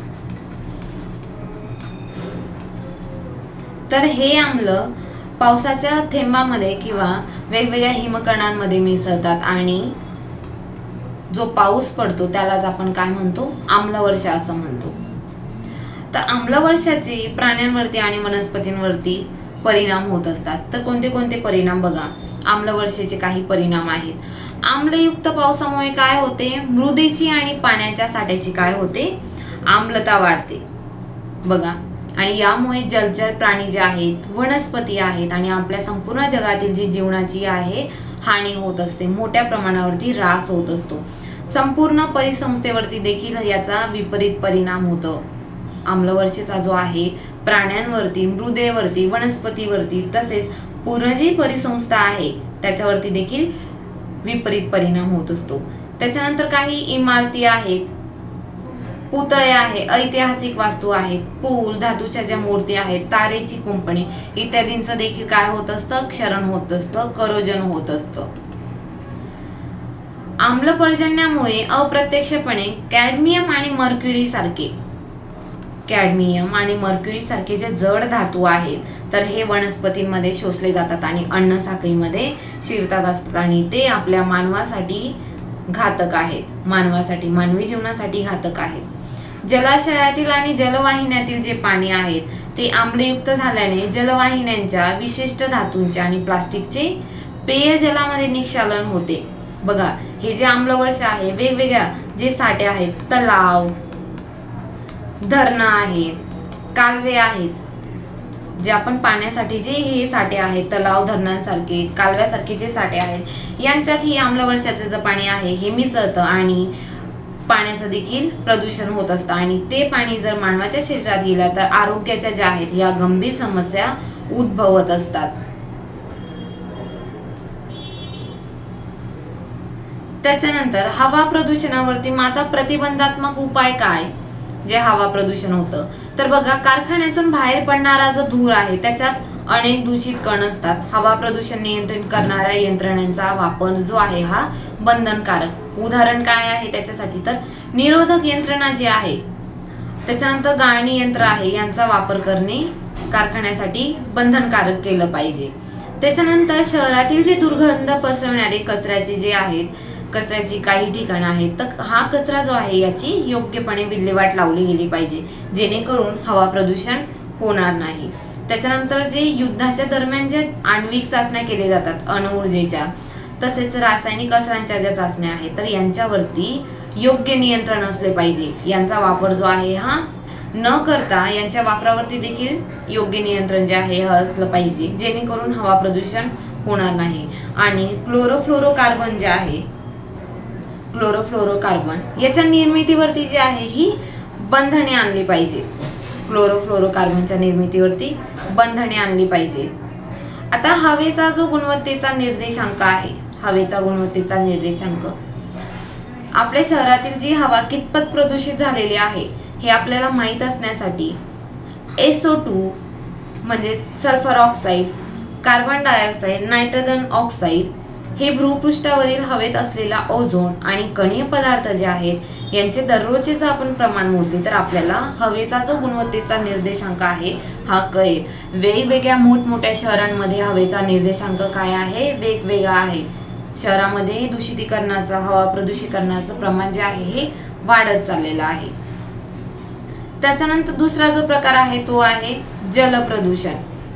तर हे आम्ल पावसाच्या थेंबामध्ये किंवा वेगवेगळ्या हिमकणांमध्ये मिसळतात आणि जो पाऊस पडतो त्यालाच आपण काय म्हणतो, आम्लवर्षा असं म्हणतो. तर आम्लवर्षाचे प्राण्यांवरती आणि वनस्पतींवरती परिणाम होत असतात. तर कोणते कोणते परिणाम बघा, आम्लवर्षाचे काही परिणाम आहेत. आम्लयुक्त पावसामुळे काय होते, मृदेची आणि पाण्याच्या साठ्याची काय होते, आम्लता वाढते बघा. आणि यामुळे जलचर प्राणी जे आहेत, वनस्पती आहेत आणि आपल्या संपूर्ण जगातील जी जीवनाची आहे हानी होत असते, मोठ्या प्रमाणावरती ऱ्हास होत असतो. संपूर्ण परिसंस्थेवरती देखील याचा विपरीत परिणाम होतो. आम्लवर्षाचा जो आहे प्राण्यांवरती, मृदेवरती, वनस्पतीवरती तसेच पूर्ण जी परिसंस्था आहे त्याच्यावरती देखील विपरीत परिणाम होत असतो. त्याच्यानंतर काही इमारती आहेत, पुतळे आहे, ऐतिहासिक वास्तू आहेत, पूल, धातूच्या ज्या मूर्ती आहेत, तारेची कुंपणे इत्यादींचं देखील काय होत असतं, क्षरण होत असतं, करोजन होत असतं. आम्ल पर्जन्यामुळे अप्रत्यक्षपणे कॅडमियम आणि मर्क्युरी सारखे कॅडमियम आणि मर्क्युरी सारखे जे जड धातू आहेत तर हे वनस्पतींमध्ये शोषले जातात आणि अन्न साखळीमध्ये शिरतात असतात आणि ते आपल्या मानवासाठी घातक आहेत, मानवासाठी, मानवी जीवनासाठी घातक आहेत. जलाशयातील आणि जलवाहिन्यातील जे पाणी आहेत ते आम्लयुक्त झाल्याने जलवाहिन्यांच्या विशिष्ट धातूंचे आणि प्लास्टिकचे पेयजलामध्ये निक्षालन होते बघा. हे जे आम्लवर्ष आहे, वेगवेगळ्या जे साठे आहेत, तलाव, धरणं आहेत, कालवे आहेत, जे आपण पाण्यासाठी जे हे साठे आहेत, तलाव, धरणांसारखे, कालव्यासारखे जे साठे आहेत यांच्यात ही आम्लवर्षाचं जे पाणी आहे हे मिसळतं आणि पाण्याचं देखील प्रदूषण होत असतं. आणि ते पाणी जर मानवाच्या शरीरात गेलं तर आरोग्याच्या ज्या आहेत या गंभीर समस्या उद्भवत असतात. त्याच्यानंतर हवा प्रदूषणावरती माता प्रतिबंधात्मक उपाय काय, जे हवा प्रदूषण होतं तर बघा, कारखान्यातून बाहेर पडणारा जो धूर आहे त्याच्यात अनेक दूषित कण असतात. हवा प्रदूषण नियंत्रित करणाऱ्या यंत्रणेचा वापर जो आहे हा बंधनकारक. उदाहरण काय आहे त्याच्यासाठी तर निरोधक यंत्रणा जी आहे, त्याच्यानंतर गाळणी यंत्र आहे यांचा वापर करणे कारखान्यासाठी बंधनकारक केलं पाहिजे. त्याच्यानंतर शहरातील जे दुर्गंध पसरवणारे कचऱ्याचे जे आहेत, कचऱ्याची काही ठिकाणं आहेत तर हा कचरा जो आहे याची योग्यपणे विल्हेवाट लावली गेली पाहिजे जेणेकरून हवा प्रदूषण होणार नाही. त्याच्यानंतर जे युद्धाच्या दरम्यान जे आण्विक चाचण्या केल्या जातात अणुऊर्जेच्या, तसेच रासायनिक अस्त्रांच्या ज्या चाचण्या आहेत तर यांच्यावरती योग्य नियंत्रण असले पाहिजे. यांचा वापर जो आहे हा न करता यांच्या वापरावरती देखील योग्य नियंत्रण जे आहे हे असलं पाहिजे जेणेकरून हवा प्रदूषण होणार नाही. आणि क्लोरोफ्लोरोकार्बन जे आहे, क्लोरोफ्लोरोकार्बन याच्या निर्मितीवरती जी आहे ही बंधने आणली पाहिजे. क्लोरोफ्लोरोकार्बनच्या निर्मितीवरती बंधने आणली पाहिजे. आता हवेचा जो गुणवत्तेचा निर्देशांक आहे, हवेचा गुणवत्तेचा निर्देशांक, आपल्या शहरातील जी हवा कितपत प्रदूषित झालेली आहे हे आपल्याला माहीत असण्यासाठी एस ओ टू म्हणजे sulphur oxide, carbon dioxide, nitrogen oxide हे भूपृष्ठावरील हवेत असलेला ओझोन आणि कणीय पदार्थ जे आहेत यांचे दररोजचे जर आपण प्रमाण मोजले तर आपल्याला हवेचा जो गुणवत्तेचा निर्देशांक आहे हा कळेल. वेगवेगळ्या मोठमोठ्या शहरांमध्ये हवेचा निर्देशांक काय आहे, वेगवेगळा आहे. शहरामध्ये दूषितीकरणाचं, हवा प्रदूषीकरणाचं प्रमाण जे आहे हे वाढत चाललेलं आहे. त्याच्यानंतर दुसरा जो प्रकार आहे तो आहे जलप्रदूषण.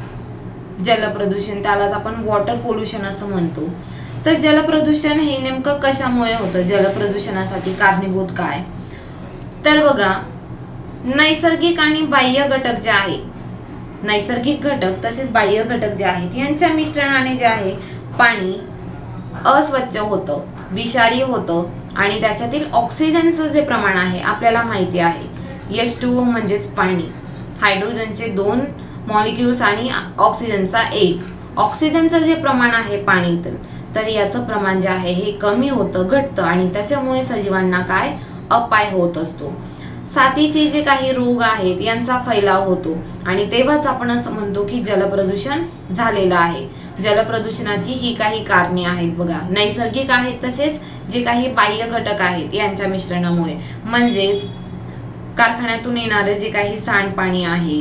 जलप्रदूषण त्यालाच आपण वॉटर पोल्युशन असं म्हणतो. तर जलप्रदूषण हे नेमकं कशामुळे होतं, जलप्रदूषणासाठी कारणीभूत काय, तर बघा, नैसर्गिक आणि बाह्य घटक जे आहे, नैसर्गिक घटक तसेच बाह्य घटक जे आहेत यांच्या मिश्रणाने जे आहे पाणी अस्वच्छ होतं, विषारी होतं आणि त्याच्यातील ऑक्सिजनचं जे प्रमाण आहे आपल्याला माहिती आहे एच टू ओ म्हणजेच पाणी, हायड्रोजनचे दोन मॉलिक्युल्स आणि ऑक्सिजनचा एक, ऑक्सिजनचं जे प्रमाण आहे पाणीत तर याचं प्रमाण जे आहे हे कमी होतं, घटतं आणि त्याच्यामुळे सजीवांना काय अपाय होत असतो. साथीचे जे काही रोग आहेत यांचा फैलाव होतो आणि तेव्हाच आपण असं म्हणतो की जलप्रदूषण झालेलं आहे. जलप्रदूषणाची ही काही कारणे आहेत बघा, नैसर्गिक आहेत तसेच जे काही बाह्य घटक आहेत यांच्या मिश्रणामुळे, म्हणजेच कारखान्यातून येणारे जे काही सांडपाणी आहे,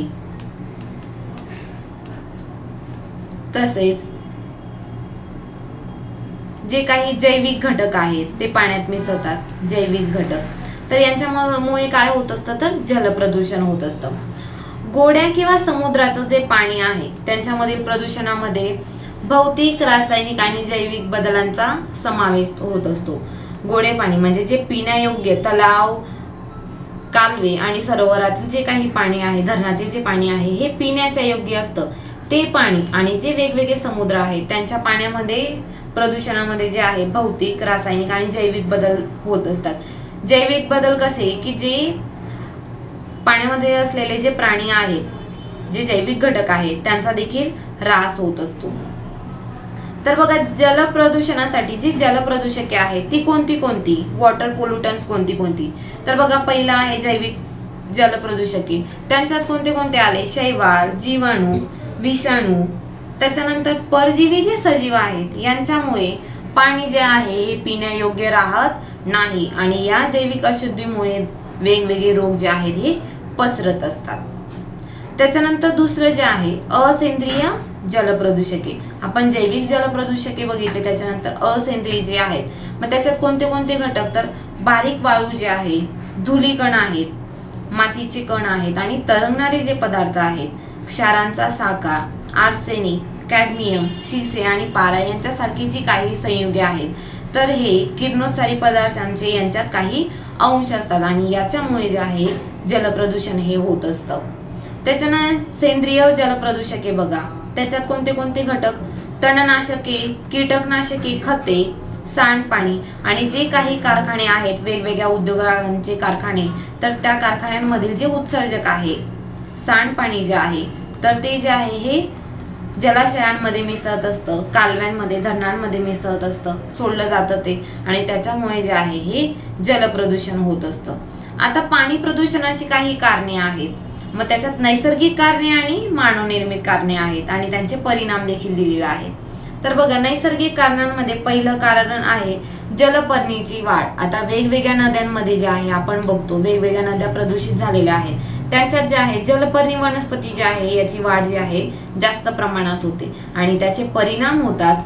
तसेच जे काही जैविक घटक आहेत ते पाण्यात मिसळतात, जैविक घटक, तर यांच्यामुळे काय होत असतं तर जलप्रदूषण होत असतं. गोड्या किंवा समुद्राचं जे पाणी आहे त्यांच्यामधील प्रदूषणामध्ये भौतिक, रासायनिक आणि जैविक बदलांचा समावेश होत असतो. गोडे पाणी म्हणजे जे पिण्यायोग्य तलाव, कालवे आणि सरोवरातील जे काही पाणी आहे, धरणातील जे पाणी आहे हे पिण्याच्या योग्य असतं ते पाणी. आणि जे वेगवेगळे समुद्र आहेत त्यांच्या पाण्यामध्ये प्रदूषणामध्ये जे आहे भौतिक, रासायनिक आणि जैविक बदल होत असतात. जैविक बदल कसे की जे पाण्यामध्ये असलेले जे प्राणी आहेत, जे जैविक घटक आहेत त्यांचा देखील ऱ्हास होत असतो. तर बघा, जलप्रदूषणासाठी जी जलप्रदूषके आहेत ती कोणती कोणती, वॉटर पोल्युटन्स कोणती कोणती, तर बघा पहिला आहे जैविक जलप्रदूषके. त्यांच्यात कोणते कोणते आले, शैवाल, जीवाणू, विषाणू, त्याच्यानंतर परजीवी जे सजीव आहेत यांच्यामुळे पाणी जे आहे हे पिण्यायोग्य राहत नाही आणि या जैविक अशुद्धीमुळे वेगवेगळे रोग जे आहेत हे पसरत असतात. त्याच्यानंतर दुसरं जे आहे असेंद्रिय जलप्रदूषके. आपण जैविक जलप्रदूषके बघितले, त्याच्यानंतर असेंद्रिय जे आहेत मग त्याच्यात कोणते कोणते घटक, तर बारीक वाळू जे आहे, धुलीकण आहेत, मातीचे कण आहेत आणि तरंगणारे जे पदार्थ आहेत, क्षारांचा साका, आर्सेनिक, कॅडमियम, शिसे आणि पारा यांच्यासारखी जी काही संयुगे आहेत तर हे किरणोत्सारी पदार्थांचे यांच्यात काही अंश असतात आणि याच्यामुळे जे आहे जलप्रदूषण हे होत असतं. त्याच्यानं सेंद्रिय जलप्रदूषके बघा, त्याच्यात कोणते कोणते घटक, तणनाशके, कीटकनाशके, खते, सांडपाणी आणि जे काही कारखाने आहेत, वेगवेगळ्या उद्योगांचे कारखाने, तर त्या कारखान्यांमधील जे उत्सर्जक आहे, सांडपाणी जे आहे तर ते जे आहे हे जलाशयांमध्ये मिसळत असतं, कालव्यांमध्ये, धरणांमध्ये मिसळत असतं, सोडलं जातं ते आणि त्याच्यामुळे जे आहे हे जलप्रदूषण होत असतं. आता पाणी प्रदूषणाची काही कारणे आहेत, मग त्याच्यात नैसर्गिक कारणे आणि मानवनिर्मित कारणे आहेत आणि त्यांचे परिणाम देखील दिलेले आहेत. तर बघा, नैसर्गिक कारणांमध्ये पहिलं कारण आहे जलपर्णीची वाढ. आता वेगवेगळ्या नद्यांमध्ये जे आहे आपण बघतो वेगवेगळ्या नद्या प्रदूषित झालेल्या आहेत, त्यांच्यात जे आहे जलपर्णी वनस्पती जी आहे याची वाढ जी आहे जास्त प्रमाणात होते आणि त्याचे परिणाम होतात.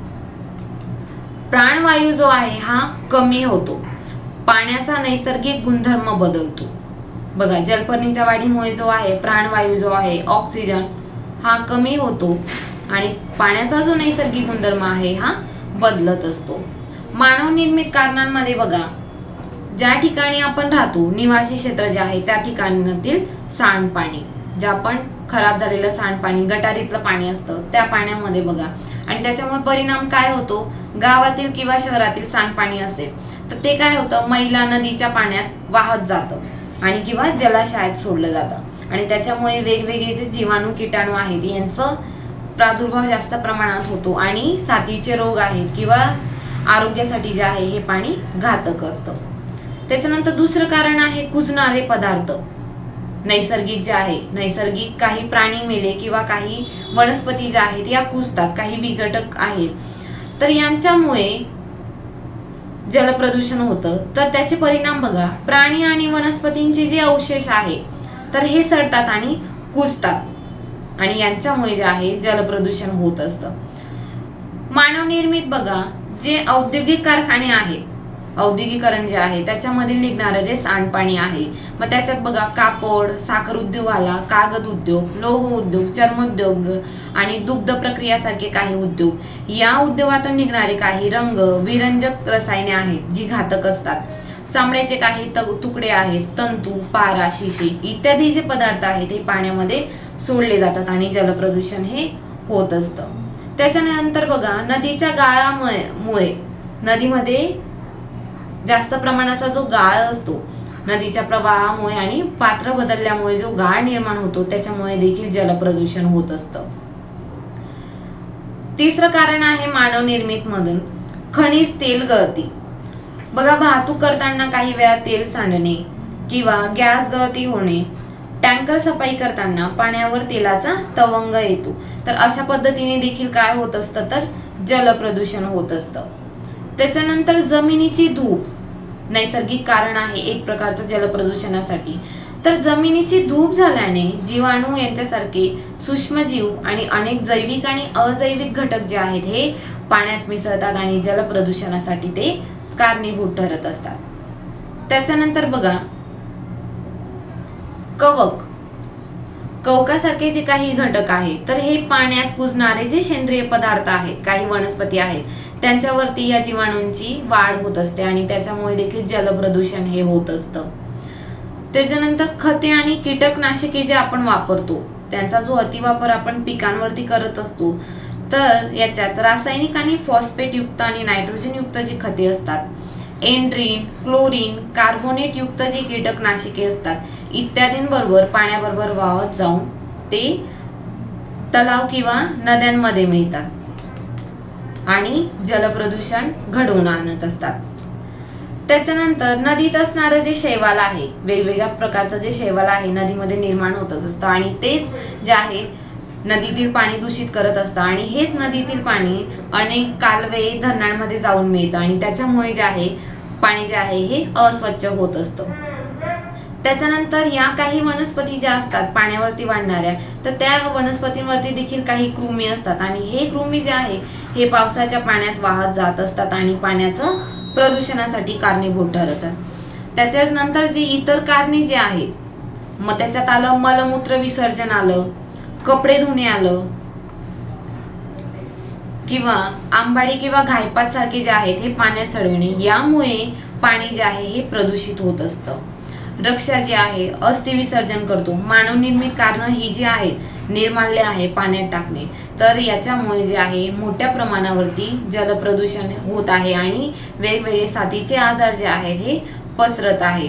प्राणवायू जो आहे हा कमी होतो, पाण्याचा नैसर्गिक गुणधर्म बदलतो. बघा, जलपर्णीच्या वाढीमुळे जो आहे प्राणवायू जो आहे, ऑक्सिजन हा कमी होतो आणि पाण्याचा जो नैसर्गिक गुणधर्म आहे हा बदलत असतो. मानवनिर्मित कारणांमध्ये बघा, ज्या ठिकाणी आपण राहतो, निवासी क्षेत्र जे आहे त्या ठिकाणातील सांडपाणी, जे आपण खराब झालेलं सांडपाणी, गटारीतलं पाणी असतं त्या पाण्यामध्ये बघा, आणि त्याच्यामुळे परिणाम काय होतो, गावातील किंवा शहरातील सांडपाणी असेल तर ते काय होतं, मैला नदीच्या पाण्यात वाहत जातं आणि किंवा जलाशयात सोडलं जातं आणि त्याच्यामुळे वेगवेगळे जे जीवाणू, किटाणू आहेत यांचं प्रादुर्भाव जास्त प्रमाणात होतो आणि साथीचे रोग आहेत किंवा आरोग्यासाठी जे आहे हे पाणी घातक असतं. त्याच्यानंतर दुसरं कारण आहे कुजणारे पदार्थ. नैसर्गिक जे आहे, नैसर्गिक काही प्राणी मेले किंवा काही वनस्पती ज्या आहेत या कुजतात, काही विघटक आहेत, तर यांच्यामुळे जलप्रदूषण होतं. तर त्याचे परिणाम बघा, प्राणी आणि वनस्पतींचे जे अवशेष आहे तर हे सडतात आणि कुजतात आणि यांच्यामुळे जे आहे जलप्रदूषण होत असतं. मानवनिर्मित बघा, जे औद्योगिक कारखाने आहेत, औद्योगिकरण जे आहे त्याच्यामधील निघणारं जे सांडपाणी आहे, मग त्याच्यात बघा कापड, साखर उद्योग आला, कागद उद्योग, लोह उद्योग, चर्मोद्योग आणि दुग्ध प्रक्रियासारखे काही उद्योग, या उद्योगातून निघणारे काही रंग, विरंजक रसायने आहेत जी घातक असतात. चामड्याचे काही तुकडे आहेत, तंतू, पारा, शिशी इत्यादी जे पदार्थ आहेत ते पाण्यामध्ये सोडले जातात आणि जलप्रदूषण हे होत असतं. त्याच्यानंतर बघा, नदीच्या गाळामुळे, नदीमध्ये जास्त प्रमाणाचा जो गाळ असतो, नदीच्या प्रवाहामुळे आणि पात्र बदलल्यामुळे जो गाळ निर्माण होतो त्याच्यामुळे देखील जलप्रदूषण होत असतं. तिसरं कारण आहे मानवनिर्मित मधून खनिज तेल गळती. बघा, वाहतूक करताना काही वेळा तेल सांडणे किंवा गॅस गळती होणे, टँकर सफाई करताना पाण्यावर तेलाचा तवंग येतो, तर अशा पद्धतीने देखील काय होत असतं तर जलप्रदूषण होत असतं. त्याच्यानंतर जमिनीची धूप नैसर्गिक कारण आहे एक प्रकारचं जलप्रदूषणासाठी. तर जमिनीची धूप झाल्याने जीवाणू यांच्यासारखे सूक्ष्मजीव आणि अनेक जैविक आणि अजैविक घटक जे आहेत हे पाण्यात मिसळतात आणि जलप्रदूषणासाठी ते कारणीभूत ठरत असतात. त्याच्यानंतर बघा कवक कवकासारखे जे काही घटक आहेत तर हे पाण्यात कुजणारे जे सेंद्रिय पदार्थ आहेत, काही वनस्पती आहेत, त्यांच्यावरती या जीवाणूंची वाढ होत असते आणि त्याच्यामुळे देखील जलप्रदूषण हे होत असतं. त्याच्यानंतर खते आणि कीटकनाशके जे आपण वापरतो त्यांचा जो अतिवापर आपण पिकांवरती करत असतो, तर याच्यात रासायनिक आणि फॉस्फेट युक्त आणि नायट्रोजन युक्त जी खते असतात, एन्ड्रीन, क्लोरीन, कार्बोनेट युक्त जी कीटकनाशके असतात इत्यादींबरोबर पाण्याबरोबर वाहत जाऊन ते तलाव किंवा नद्यांमध्ये मिळतात आणि जलप्रदूषण घडवून आणत असतात. त्याच्यानंतर नदीत असणारं जे शैवाल आहे, वेगवेगळ्या प्रकारचं जे शैवाल आहे नदीमध्ये निर्माण होतच असतं आणि तेच जे आहे नदीतील पाणी दूषित करत असतं आणि हेच नदीतील पाणी अनेक कालवे धरणांमध्ये जाऊन मिळतं आणि त्याच्यामुळे जे आहे पाणी जे आहे हे अस्वच्छ होत असतं. त्याच्यानंतर या काही वनस्पती ज्या असतात पाण्यावरती वाढणाऱ्या, तर त्या वनस्पतींवरती देखील काही कृमी असतात आणि हे कृमी जे आहे हे पावसाच्या पाण्यात वाहत जात असतात आणि पाण्याचं प्रदूषणासाठी कारणीभूत ठरतात. त्याच्यानंतर जी इतर कारणे जी आहेत, मग त्याच्यात आलं मलमूत्र विसर्जन आलं, कपडे धुणे आलं किंवा आंबाडी किंवा घायपात सारखे जे आहेत हे पाण्यात चढविणे, यामुळे पाणी जे आहे हे प्रदूषित होत असतं. रक्षा जी आहे अस्थि विसर्जन करतो, मानवनिर्मित कारणं ही जी आहेत निर्माल्य आहे पाण्यात टाकणे, तर याच्यामुळे जे आहे मोठ्या प्रमाणावरती जलप्रदूषण होत आहे आणि वेगवेगळे साथीचे आजार जे आहेत हे पसरत आहे.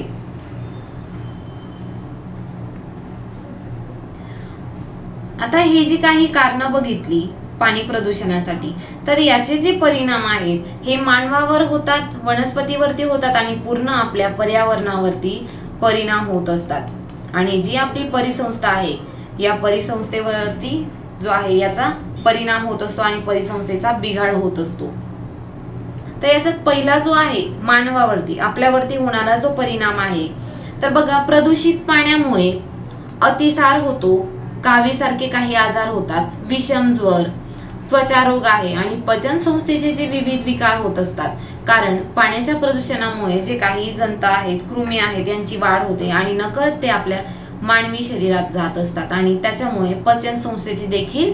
आता हे जी काही कारणं बघितली पाणी प्रदूषणासाठी, तर याचे जे परिणाम आहेत हे मानवावर होतात, वनस्पतीवरती होतात आणि पूर्ण आपल्या पर्यावरणावरती परिणाम होत असतात. आणि जी आपली परिसंस्था आहे या परिसंस्थेवरती जो आहे याचा परिणाम होत असतो आणि परिसंस्थेचा बिघाड होत असतो. तर याच्यात पहिला जो आहे मानवावरती आपल्यावरती होणारा जो परिणाम आहे, तर बघा प्रदूषित पाण्यामुळे अतिसार होतो, कावीसारखे काही आजार होतात, विषम ज्वर, त्वचा रोग आहे आणि पचन संस्थेचे जे विविध विकार होत असतात. कारण पाण्याच्या प्रदूषणामुळे जे काही जंत आहेत, कृमी आहेत यांची वाढ होते आणि नकळत ते आपल्या मानवी शरीरात जात असतात आणि त्याच्यामुळे पचन संस्थेचे देखील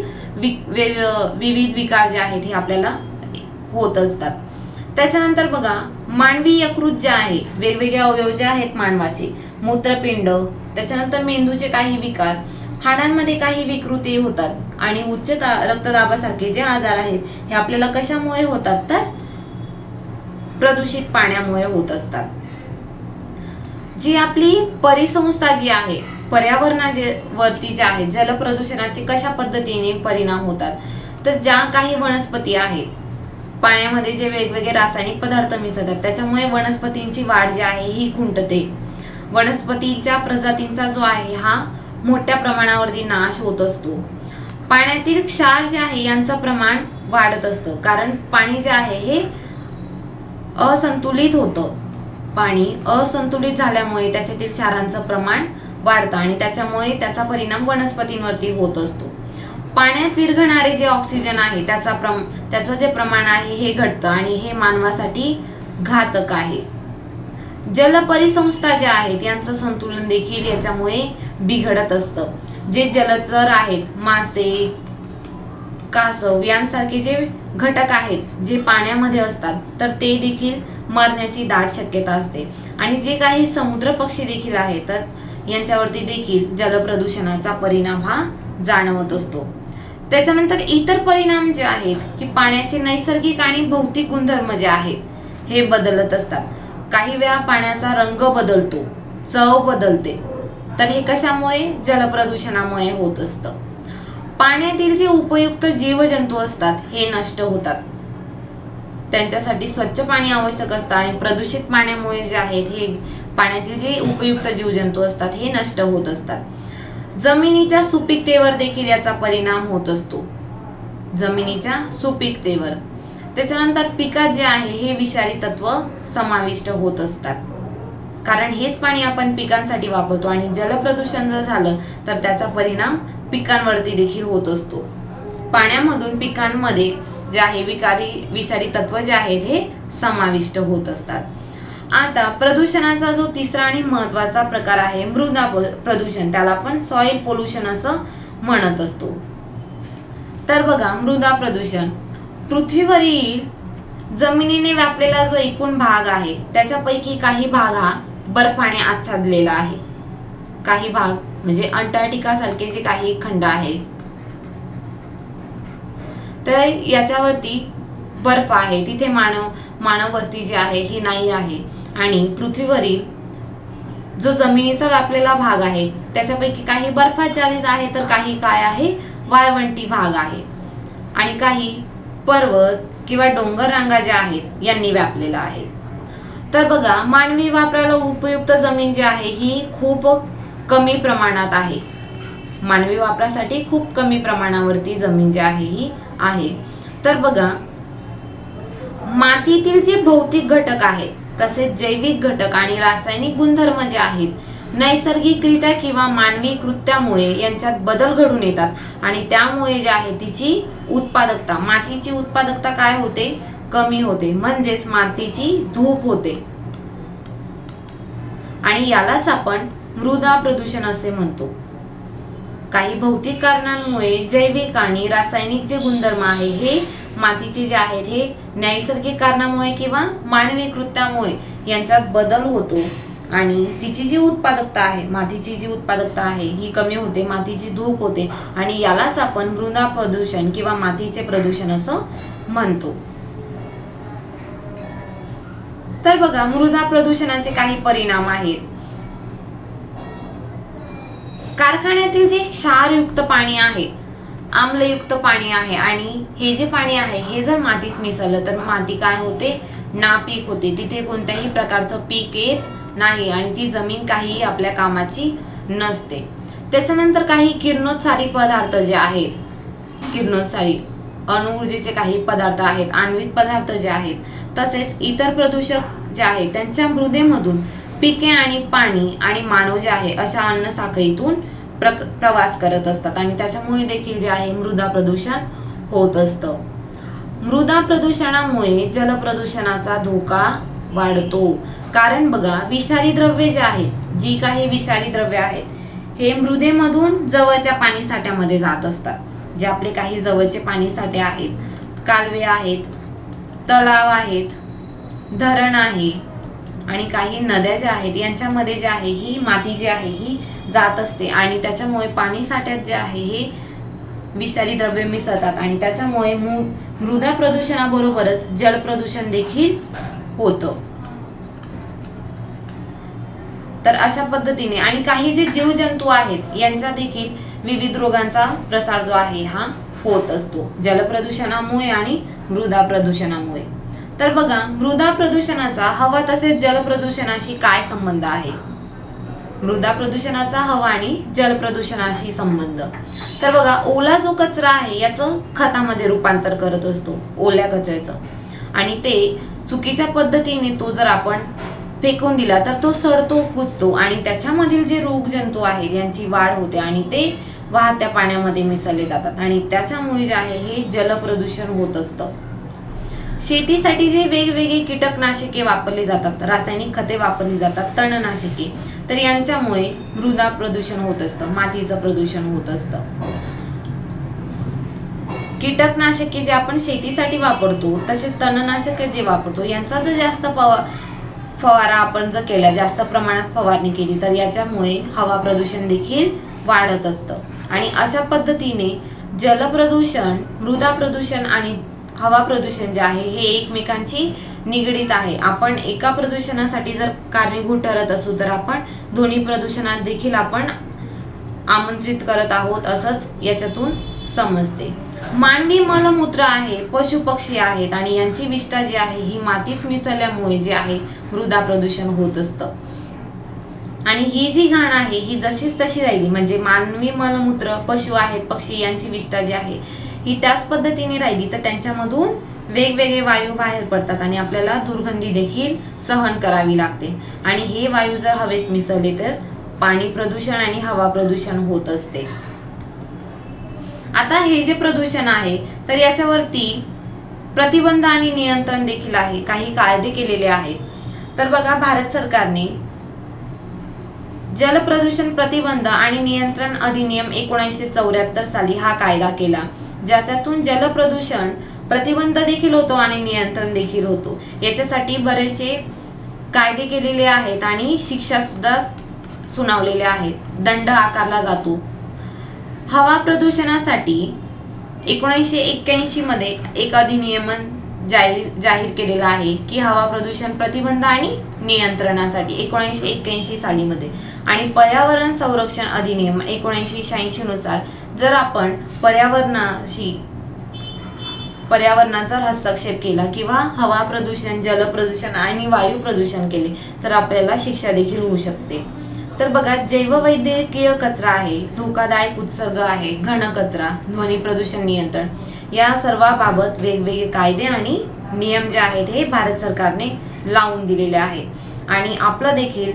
विविध विकार जे आहेत हे आपल्याला होत असतात. त्याच्यानंतर बघा मानवी यकृत जे आहे, वेगवेगळे अवयव जे आहेत मानवाचे, मूत्रपिंड, त्याच्यानंतर मेंदूचे काही विकार, हाडांमध्ये काही विकृती होतात आणि उच्च रक्तदाबासारखे जे आजार आहेत हे आपल्याला कशामुळे होतात, तर प्रदूषित पाण्यामुळे होत असतात. जी आपली परिसंस्था जी आहे, पर्यावरणावरती जे आहे जलप्रदूषणाचे कशा पद्धतीने परिणाम होतात, तर ज्या काही वनस्पती आहेत पाण्यामध्ये जे वेगवेगळे रासायनिक पदार्थ मिसळतात त्याच्यामुळे वनस्पतींची वाढ जी आहे ही खुंटते. वनस्पतींच्या प्रजातींचा जो आहे हा मोठ्या प्रमाणावरती नाश होत असतो. पाण्यातील क्षार जे आहे यांचं प्रमाण वाढत असतं, कारण पाणी जे आहे हे असंतुलित होतं. पाणी असंतुलित झाल्यामुळे त्याच्यातील क्षारांचं प्रमाण वाढतं आणि त्याच्यामुळे त्याचा परिणाम वनस्पतींवरती होत असतो. पाण्यात विरघळणारे जे ऑक्सिजन आहे त्याचा प्रम त्याचं जे प्रमाण आहे हे घटतं आणि हे मानवासाठी घातक आहे. जलपरिसंस्था ज्या आहेत यांचं संतुलन देखील याच्यामुळे बिघडत असतं. जे जलचर आहेत, मासे, कासव यांसारखे जे घटक आहेत जे पाण्यामध्ये असतात, तर ते देखील मरण्याची दाट शक्यता असते आणि जे काही समुद्र पक्षी देखील आहेत तर यांच्यावरती देखील जलप्रदूषणाचा परिणाम हा जाणवत असतो. त्याच्यानंतर इतर परिणाम जे आहेत की पाण्याचे नैसर्गिक आणि भौतिक गुणधर्म जे आहेत हे बदलत असतात. काही वेळा पाण्याचा रंग बदलतो, चव बदलते, तर हे कशामुळे, जलप्रदूषणामुळे होत असतं. पाण्यातील जे उपयुक्त जीवजंतू असतात हे नष्ट होतात, त्यांच्यासाठी स्वच्छ पाणी आवश्यक असतं आणि प्रदूषित पाण्यामुळे जे आहेत हे पाण्यातील जे उपयुक्त जीवजंतू असतात हे नष्ट होत असतात. जमिनीच्या सुपीकतेवर देखील याचा परिणाम होत असतो, जमिनीच्या सुपीकतेवर. त्याच्यानंतर पिकात जे आहे हे विषारी तत्व समाविष्ट होत असतात. कारण हेच पाणी आपण पिकांसाठी वापरतो आणि जलप्रदूषण जर झालं तर त्याचा परिणाम पिकांवरती देखील होत असतो. पाण्यामधून पिकांमध्ये जे आहे विकारी विषारी तत्व जे आहेत हे समाविष्ट होत असतात. आता प्रदूषणाचा जो तिसरा आणि महत्त्वाचा प्रकार आहे मृदा प्रदूषण, त्याला आपण सॉइल पोल्युशन असं म्हणत असतो. तर बघा, मृदा प्रदूषण पृथ्वीवरील जमिनीने व्यापलेला जो एकूण भाग आहे त्याच्यापैकी काही भाग हा बर्फाने आच्छादलेला आहे. काही भाग म्हणजे अंटार्क्टिका सारखे जे काही खंड आहेत तर याच्यावरती बर्फ आहे, तिथे मानव मानव वस्ती जी आहे ही नाही आहे. आणि पृथ्वीवरील जो जमिनीचा व्यापलेला भाग आहे त्याच्यापैकी काही बर्फाच्छादित आहे तर काही काय आहे वाळवंटी भाग आहे. आणि काही पर्वत किंवा डोंगर रांगा ज्या आहेत यांनी व्यापलेला आहे. तर बघा, मानवी वापराला उपयुक्त जमीन जी आहे ही खूप कमी प्रमाणात आहे. मानवी वापरासाठी खूप कमी प्रमाणावरती जमीन जी आहे ही आहे. तर बघा, मातीतील जे भौतिक घटक आहेत तसेच जैविक घटक आणि रासायनिक गुणधर्म जे आहेत नैसर्गिकरित्या किंवा मानवी कृत्यामुळे यांच्यात बदल घडून येतात आणि त्यामुळे जे आहे तिची उत्पादकता, मातीची उत्पादकता काय होते, कमी होते, म्हणजेच मातीची धूप होते. आणि यालाच आपण मृदा प्रदूषण असे म्हणतो. काही भौतिक कारणांमुळे जैविक आणि रासायनिक जे गुणधर्म आहे हे मातीचे जे आहेत हे नैसर्गिक कारणामुळे किंवा मानवी कृत्यामुळे यांच्यात बदल होतो आणि तिची जी उत्पादकता आहे, मातीची जी उत्पादकता आहे ही कमी होते, मातीची धूप होते आणि यालाच आपण मृदा प्रदूषण किंवा मातीचे प्रदूषण असं म्हणतो. तर बघा, मृदा प्रदूषणाचे काही परिणाम आहेत. कारखान्यातील जे क्षारयुक्त पाणी आहे, आम्लयुक्त पाणी आहे आणि हे जे पाणी आहे हे जर मातीत मिसळलं तर माती काय होते, नापीक होते. तिथे कोणत्याही प्रकारचं पीक येत नाही आणि ती जमीन काही आपल्या कामाची नसते. त्याच्यानंतर काही किरणोत्सारी पदार्थ जे आहेत, किरणोत्सारी अणुऊर्जेचे काही पदार्थ आहेत, आण्विक पदार्थ जे आहेत, तसेच इतर प्रदूषक जे आहेत त्यांच्या मृदेमधून पिके आणि पाणी आणि मानव जे आहे अशा अन्न साखळीतून प्र प्रवास करत असतात आणि त्याच्यामुळे देखील जे आहे मृदा प्रदूषण होत असतं. मृदा प्रदूषणामुळे जलप्रदूषणाचा धोका वाढतो. कारण बघा, विषारी द्रव्ये जे आहेत, जी काही विषारी द्रव्ये आहेत हे मृदेमधून जवळच्या पाणी साठ्यामध्ये जात असतात. जे आपले काही जवळचे पाणी साठे आहेत, कालवे आहेत, तलाव आहेत, धरण आहे आणि काही नद्या ज्या आहेत यांच्यामध्ये जे आहे ही माती जी आहे ही जात असते आणि त्याच्यामुळे पाणी साठ्यात जे आहे हे विषारी द्रव्ये मिसळतात आणि त्याच्यामुळे मृदा प्रदूषणाबरोबरच जल प्रदूषण देखील होतं. तर अशा पद्धतीने आणि काही जे जीवजंतू आहेत यांचा देखील विविध रोगांचा प्रसार जो आहे हा होत असतो जलप्रदूषणामुळे आणि मृदा प्रदूषणामुळे. तर बघा, मृदा प्रदूषणाचा हवा तसेच जल प्रदूषणाशी काय संबंध आहे? मृदा प्रदूषणाचा हवा आणि जल प्रदूषणाशी संबंध. तर बघा, ओला जो कचरा आहे याचं खतामध्ये रूपांतर करत असतो, ओल्या कचऱ्याचं, आणि ते चुकीच्या पद्धतीने तो जर आपण फेकून दिला तर तो सडतो, कुजतो आणि त्याच्यामधील जे रोगजंतू आहेत यांची वाढ होते आणि ते वाहत्या पाण्यामध्ये मिसळले जातात आणि त्याच्यामुळे जे आहे हे जल प्रदूषण होत असतं. शेतीसाठी जे वेगवेगळे कीटकनाशके वापरली जातात, रासायनिक खते वापरली जातात, तणनाशके, तर यांच्यामुळे मृदा प्रदूषण होत असतं, मातीचं प्रदूषण होत असतं. कीटकनाशके जे आपण शेतीसाठी वापरतो तसेच तणनाशके जे वापरतो यांचा जर जास्त फवारा आपण जर केला, जास्त प्रमाणात फवारणी केली तर याच्यामुळे हवा प्रदूषण देखील वाढत असतं आणि अशा पद्धतीने जलप्रदूषण, मृदा प्रदूषण आणि हवा प्रदूषण जे आहे हे एकमेकांची निगडीत आहे. आपण एका प्रदूषणासाठी जर कारणीभूत ठरत असू तर आपण दोन्ही प्रदूषणात देखील आपण आमंत्रित करत आहोत असंच याच्यातून समजते. मानवी मलमूत्र आहे, पशु पक्षी आहेत आणि यांची विष्ठा जी आहे ही मातीत मिसळल्यामुळे जे आहे मृदा प्रदूषण होत असतं. आणि ही जी घाण आहे ही जशीच तशी राहिली, म्हणजे मानवी मलमूत्र, पशु आहेत, पक्षी यांची विष्ठा जी आहे ही त्याच पद्धतीने राहिली तर त्यांच्यामधून वेगवेगळे वायू बाहेर पडतात आणि आपल्याला दुर्गंधी देखील सहन करावी लागते आणि हे वायू जर हवेत मिसळले तर पाणी प्रदूषण आणि हवा प्रदूषण होत असते। आता हे जे प्रदूषण आहे तर याच्यावरती प्रतिबंध आणि नियंत्रण देखील आहे, काही कायदे केलेले आहेत। तर बघा, भारत सरकारने जल प्रदूषण प्रतिबंध आणि नियंत्रण अधिनियम एकोणीसशे चौऱ्याहत्तर साली हा कायदा केला, ज्याच्यातून जल प्रदूषण प्रतिबंध देखील होतो आणि नियंत्रण देखील होतो। याच्यासाठी बरेचसे कायदे केलेले आहेत आणि शिक्षा सुद्धा सुनावलेल्या आहेत, दंड आकारला जातो। हवा प्रदूषणासाठी एकोणीसशे एक्क्याऐंशी मध्ये एक अधिनियम जाहीर जाहीर केलेला आहे की हवा प्रदूषण प्रतिबंध आणि नियंत्रणासाठी एकोणीसशे एक्क्याऐंशी साली मध्ये। आणि पर्यावरण संरक्षण अधिनियम एकोणीसशे शहाऐंशी नुसार जर आपण पर्यावरणाशी पर्यावरणाचा हस्तक्षेप केला किंवा हवा प्रदूषण, जल प्रदूषण आणि वायू प्रदूषण केले तर आपल्याला शिक्षा देखील होऊ शकते। तर बघा, जैववैद्यकीय कचरा आहे, धोकादायक उत्सर्ग आहे, घन कचरा, ध्वनी प्रदूषण नियंत्रण या सर्वांबाबत वेगवेगळे कायदे आणि नियम जे आहेत हे भारत सरकारने लावून दिलेले आहेत। आणि आपलं देखील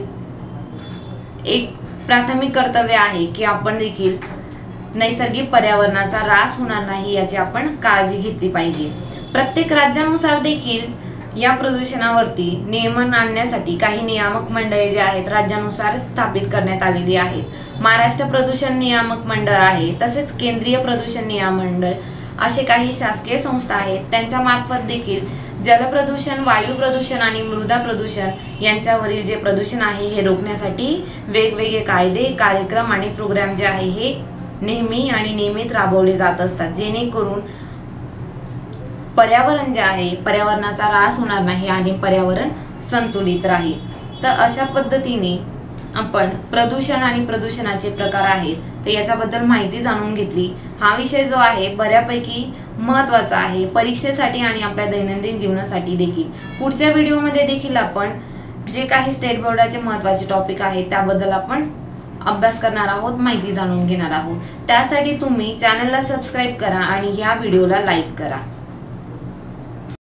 एक प्राथमिक कर्तव्य आहे की आपण देखील नैसर्गिक पर्यावरणाचा ऱ्हास होणार नाही याची आपण काळजी घेतली पाहिजे। प्रत्येक राज्यानुसार देखील या प्रदूषणावरती नियमन आणण्यासाठी काही नियामक मंडळे जे आहेत राज्यानुसार स्थापित करण्यात आलेली आहेत। महाराष्ट्र प्रदूषण नियामक मंडळ आहे, तसेच केंद्रीय प्रदूषण नियामक मंडळ असे काही शासकीय संस्था आहेत, त्यांच्या मार्फत देखील जलप्रदूषण, वायू प्रदूषण आणि मृदा प्रदूषण यांच्यावरील जे प्रदूषण आहे हे रोखण्यासाठी वेगवेगळे कायदे, कार्यक्रम आणि प्रोग्राम जे आहे हे नेहमी आणि नियमित राबवले जात असतात, जेणेकरून पर्यावरण जे आहे पर्यावरणाचा ऱ्हास होणार नाही आणि पर्यावरण संतुलित राहील। तर अशा पद्धतीने आपण प्रदूषण आणि प्रदूषणाचे प्रकार आहेत तर याच्याबद्दल माहिती जाणून घेतली। हा विषय जो आहे बऱ्यापैकी महत्त्वाचा आहे परीक्षेसाठी आणि आपल्या दैनंदिन जीवनासाठी देखील। पुढच्या व्हिडिओमध्ये देखील आपण जे काही स्टेट बोर्डाचे महत्त्वाचे टॉपिक आहेत त्याबद्दल आपण अभ्यास करणार आहोत, माहिती जाणून घेणार आहोत। त्यासाठी तुम्ही चॅनलला सबस्क्राईब करा आणि ह्या व्हिडिओला लाईक करा।